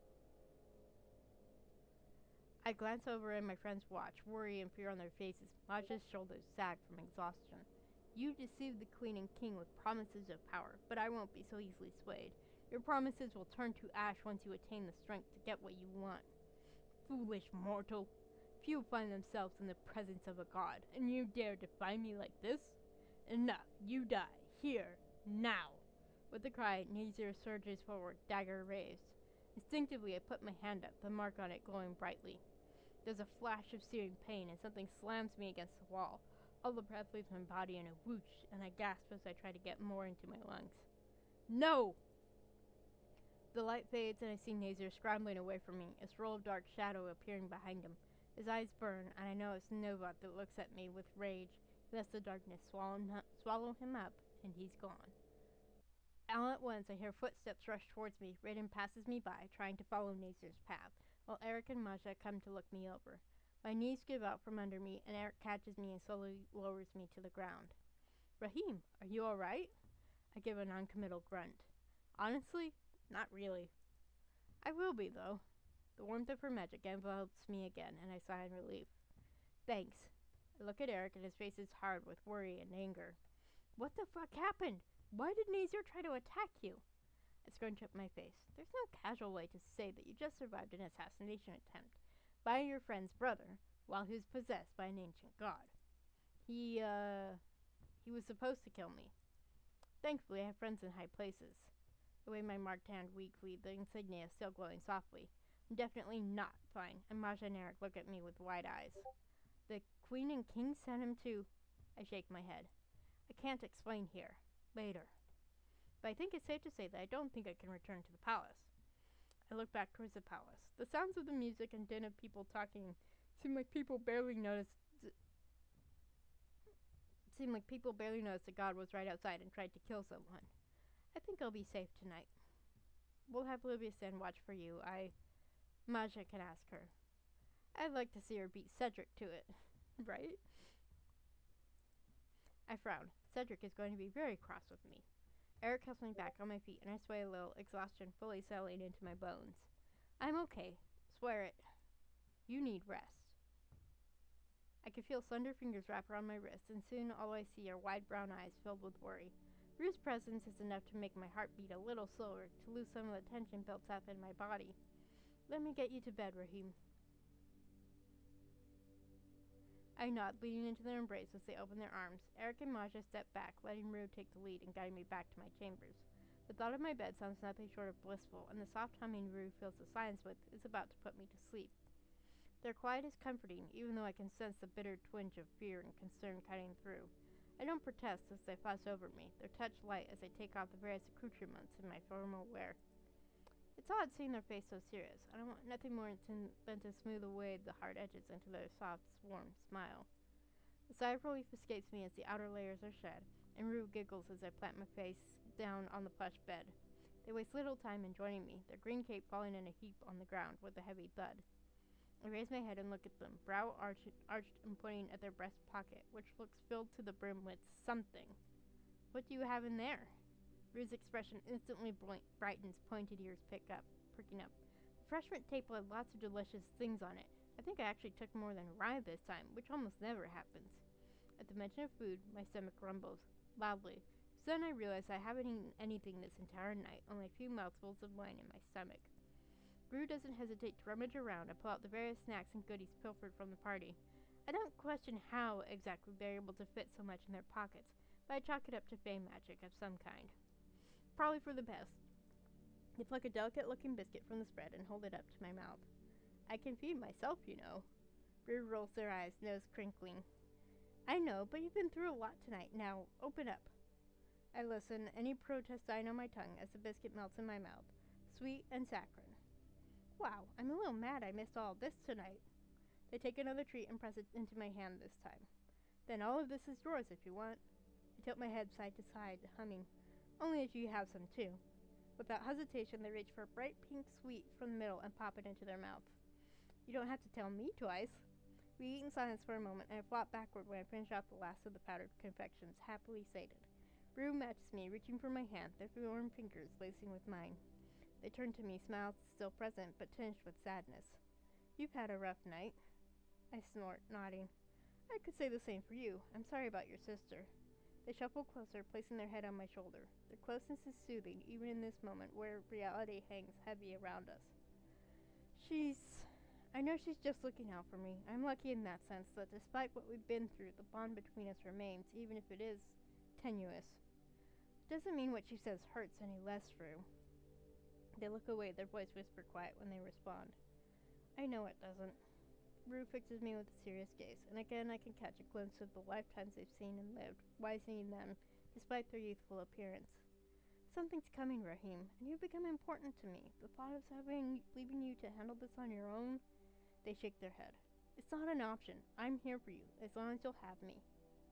I glance over and my friends watch, worry and fear on their faces. Masha's shoulders sag from exhaustion. You deceived the queen and king with promises of power, but I won't be so easily swayed. Your promises will turn to ash once you attain the strength to get what you want. Foolish mortal. Few find themselves in the presence of a god, and you dare defy me like this? Enough. You die. Here. Now. With a cry, Nazir surges forward, dagger raised. Instinctively, I put my hand up, the mark on it glowing brightly. There's a flash of searing pain, and something slams me against the wall. All the breath leaves my body in a whoosh, and I gasp as I try to get more into my lungs. No! The light fades, and I see Nazir scrambling away from me, a swirl of dark shadow appearing behind him. His eyes burn, and I know it's Nova that looks at me with rage. He lets the darkness swallow, swallow him up, and he's gone. All at once, I hear footsteps rush towards me. Raiden passes me by, trying to follow Nazir's path, while Eric and Masha come to look me over. My knees give out from under me, and Eric catches me and slowly lowers me to the ground. Rahim, are you alright? I give a non-committal grunt. Honestly, not really. I will be, though. The warmth of her magic envelops me again, and I sigh in relief. Thanks. I look at Eric, and his face is hard with worry and anger. What the fuck happened? Why did Nazir try to attack you? I scrunch up my face. There's no casual way to say that you just survived an assassination attempt by your friend's brother, while he was possessed by an ancient god. He, uh, he was supposed to kill me. Thankfully, I have friends in high places. I wave my marked hand weakly, the insignia still glowing softly. I'm definitely not fine, and Masha and Eric look at me with wide eyes. The queen and king sent him to... I shake my head. I can't explain here. Later. But I think it's safe to say that I don't think I can return to the palace. I look back towards the palace. The sounds of the music and din of people talking seem like people barely noticed. Seemed like people barely noticed that God was right outside and tried to kill someone. I think I'll be safe tonight. We'll have Libya stand watch for you. I... Maja can ask her. I'd like to see her beat Cedric to it. Right? I frowned. Cedric is going to be very cross with me. Eric helps me back on my feet, and I sway a little, exhaustion fully settling into my bones. I'm okay. Swear it. You need rest. I can feel slender fingers wrap around my wrist, and soon all I see are wide brown eyes filled with worry. Rue's presence is enough to make my heart beat a little slower, to lose some of the tension built up in my body. Let me get you to bed, Rahim. I nod, leaning into their embrace as they open their arms. Eric and Maja step back, letting Rue take the lead and guide me back to my chambers. The thought of my bed sounds nothing short of blissful, and the soft humming Rue fills the silence with is about to put me to sleep. Their quiet is comforting, even though I can sense the bitter twinge of fear and concern cutting through. I don't protest as they fuss over me, their touch light as I take off the various accoutrements in my formal wear. It's odd seeing their face so serious. I don't want nothing more to, than to smooth away the hard edges into their soft, warm smile. A sigh of relief escapes me as the outer layers are shed, and Rue giggles as I plant my face down on the plush bed. They waste little time in joining me, their green cape falling in a heap on the ground with a heavy thud. I raise my head and look at them, brow arched, arched and pointing at their breast pocket, which looks filled to the brim with something. What do you have in there? Rue's expression instantly brightens, pointed ears pick up, pricking up. The fresh mint table had lots of delicious things on it. I think I actually took more than rye this time, which almost never happens. At the mention of food, my stomach rumbles loudly. So then I realize I haven't eaten anything this entire night, only a few mouthfuls of wine in my stomach. Rue doesn't hesitate to rummage around and pull out the various snacks and goodies pilfered from the party. I don't question how exactly they're able to fit so much in their pockets, but I chalk it up to fey magic of some kind. Probably for the best. They pluck a delicate-looking biscuit from the spread and hold it up to my mouth. I can feed myself, you know. Rue rolls their eyes, nose crinkling. I know, but you've been through a lot tonight. Now, open up. I listen, any protest dying on my tongue as the biscuit melts in my mouth, sweet and saccharine. Wow, I'm a little mad I missed all of this tonight. They take another treat and press it into my hand this time. Then all of this is yours if you want. I tilt my head side to side, humming. Only if you have some too. Without hesitation, they reach for a bright pink sweet from the middle and pop it into their mouth. You don't have to tell me twice. We eat in silence for a moment, and I flop backward when I finish off the last of the powdered confections, happily sated. Rue matches me, reaching for my hand, their warm fingers lacing with mine. They turn to me, smiles still present, but tinged with sadness. You've had a rough night. I snort, nodding. I could say the same for you. I'm sorry about your sister. They shuffle closer, placing their head on my shoulder. Their closeness is soothing, even in this moment where reality hangs heavy around us. She's... I know she's just looking out for me. I'm lucky in that sense that despite what we've been through, the bond between us remains, even if it is tenuous. It doesn't mean what she says hurts any less, Rue. They look away, their voice whispered quiet when they respond. I know it doesn't. Rue fixes me with a serious gaze, and again I can catch a glimpse of the lifetimes they've seen and lived, wisening them, despite their youthful appearance. Something's coming, Rahim, and you've become important to me. The thought of having leaving you to handle this on your own? They shake their head. It's not an option. I'm here for you, as long as you'll have me.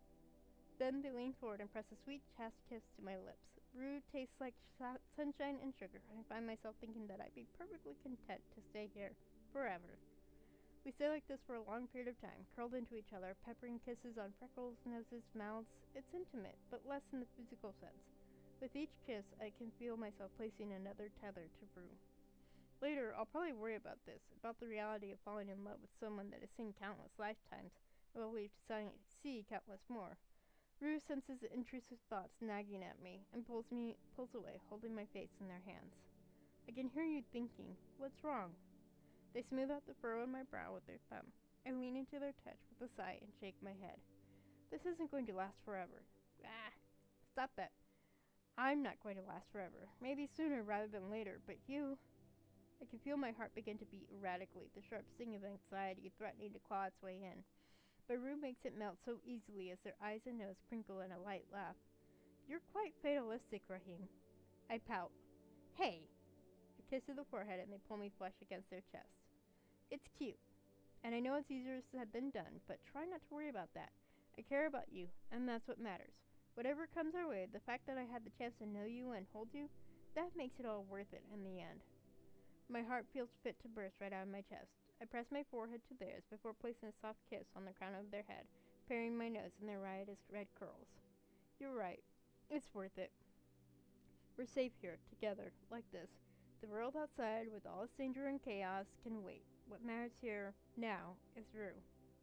Then they lean forward and press a sweet chaste kiss to my lips. Rue tastes like sh- sunshine and sugar, and I find myself thinking that I'd be perfectly content to stay here forever. We stay like this for a long period of time, curled into each other, peppering kisses on freckles, noses, mouths. It's intimate, but less in the physical sense. With each kiss, I can feel myself placing another tether to Rue. Later, I'll probably worry about this, about the reality of falling in love with someone that has seen countless lifetimes, and will leave to see countless more. Rue senses the intrusive thoughts nagging at me, and pulls me pulls away, holding my face in their hands. I can hear you thinking, what's wrong? They smooth out the furrow on my brow with their thumb. I lean into their touch with a sigh and shake my head. This isn't going to last forever. Ah, stop that. I'm not going to last forever. Maybe sooner rather than later, but you... I can feel my heart begin to beat erratically, the sharp sting of anxiety threatening to claw its way in. But Rue makes it melt so easily as their eyes and nose crinkle in a light laugh. You're quite fatalistic, Rahim. I pout. Hey! I kiss to the forehead, and they pull me flush against their chest. It's cute. And I know it's easier said than done, but try not to worry about that. I care about you, and that's what matters. Whatever comes our way, the fact that I had the chance to know you and hold you, that makes it all worth it in the end. My heart feels fit to burst right out of my chest. I press my forehead to theirs before placing a soft kiss on the crown of their head, burying my nose in their riotous red curls. You're right. It's worth it. We're safe here, together, like this. The world outside, with all its danger and chaos, can wait. What matters here, now, is Rue.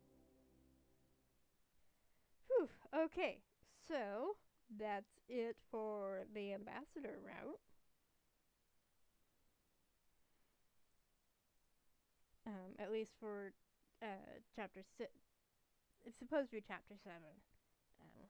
Whew, okay, so that's it for the ambassador route. Um, at least for uh, chapter six. It's supposed to be chapter seven. Um,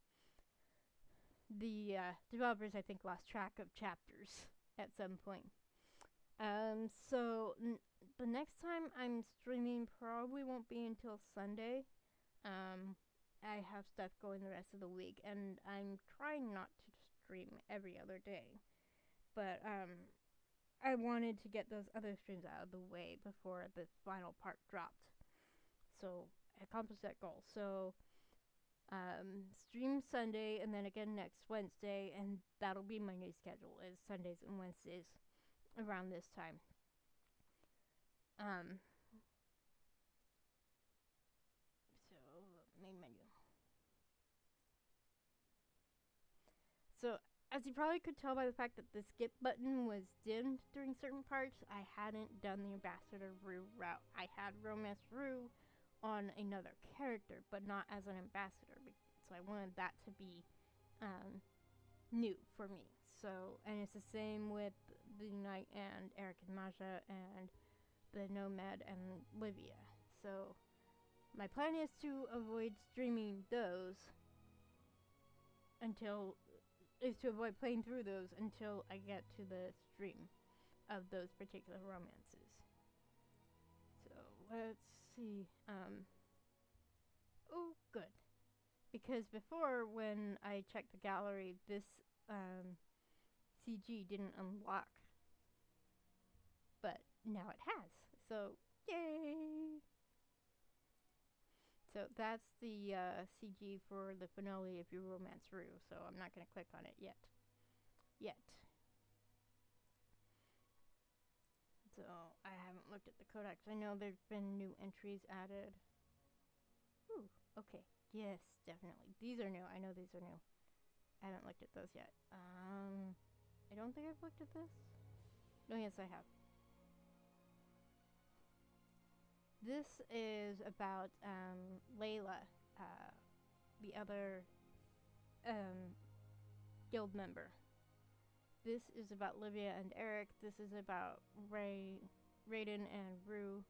the uh, developers, I think, lost track of chapters at some point. Um, so n- the next time I'm streaming probably won't be until Sunday. Um, I have stuff going the rest of the week, and I'm trying not to stream every other day. But um, I wanted to get those other streams out of the way before the final part dropped. So I accomplished that goal. So um, stream Sunday, and then again next Wednesday, and that'll be my new schedule, is Sundays and Wednesdays around this time. Um, so, main menu. So, as you probably could tell by the fact that the skip button was dimmed during certain parts, I hadn't done the Ambassador Rue route. I had Romance Rue on another character, but not as an ambassador, so I wanted that to be um, new for me. So, and it's the same with the Knight and Eric and Maja and the Nomad and Livia. So, my plan is to avoid streaming those until is to avoid playing through those until I get to the stream of those particular romances. So let's see. Um, oh, good. Because before, when I checked the gallery, this um, C G didn't unlock. But now it has. So, yay! So that's the uh, C G for the finale of your Romance Rue. So I'm not going to click on it yet. Yet. So I haven't looked at the codex. I know there's been new entries added. Ooh, okay. Yes, definitely. These are new. I know these are new. I haven't looked at those yet. Um, I don't think I've looked at this. No, yes, I have. This is about um, Layla, uh, the other um, guild member. This is about Livia and Eric. This is about Ray, Raiden and Rue.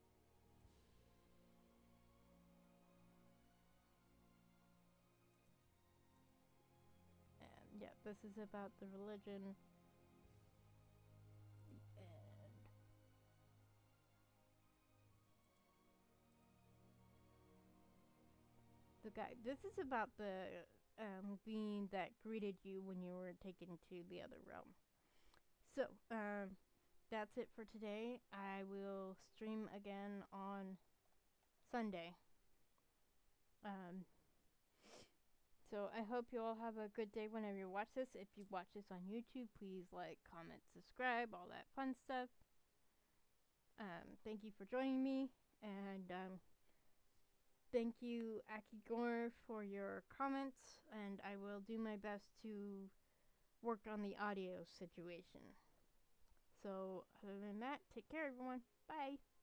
And yeah, this is about the religion. The end. The guy. This is about the um, being that greeted you when you were taken to the other realm. So, um, that's it for today. I will stream again on Sunday. Um, so I hope you all have a good day whenever you watch this. If you watch this on YouTube, please like, comment, subscribe, all that fun stuff. Um, thank you for joining me, and um, thank you, Akigor, for your comments, and I will do my best to work on the audio situation. So, other than that, take care, everyone. Bye.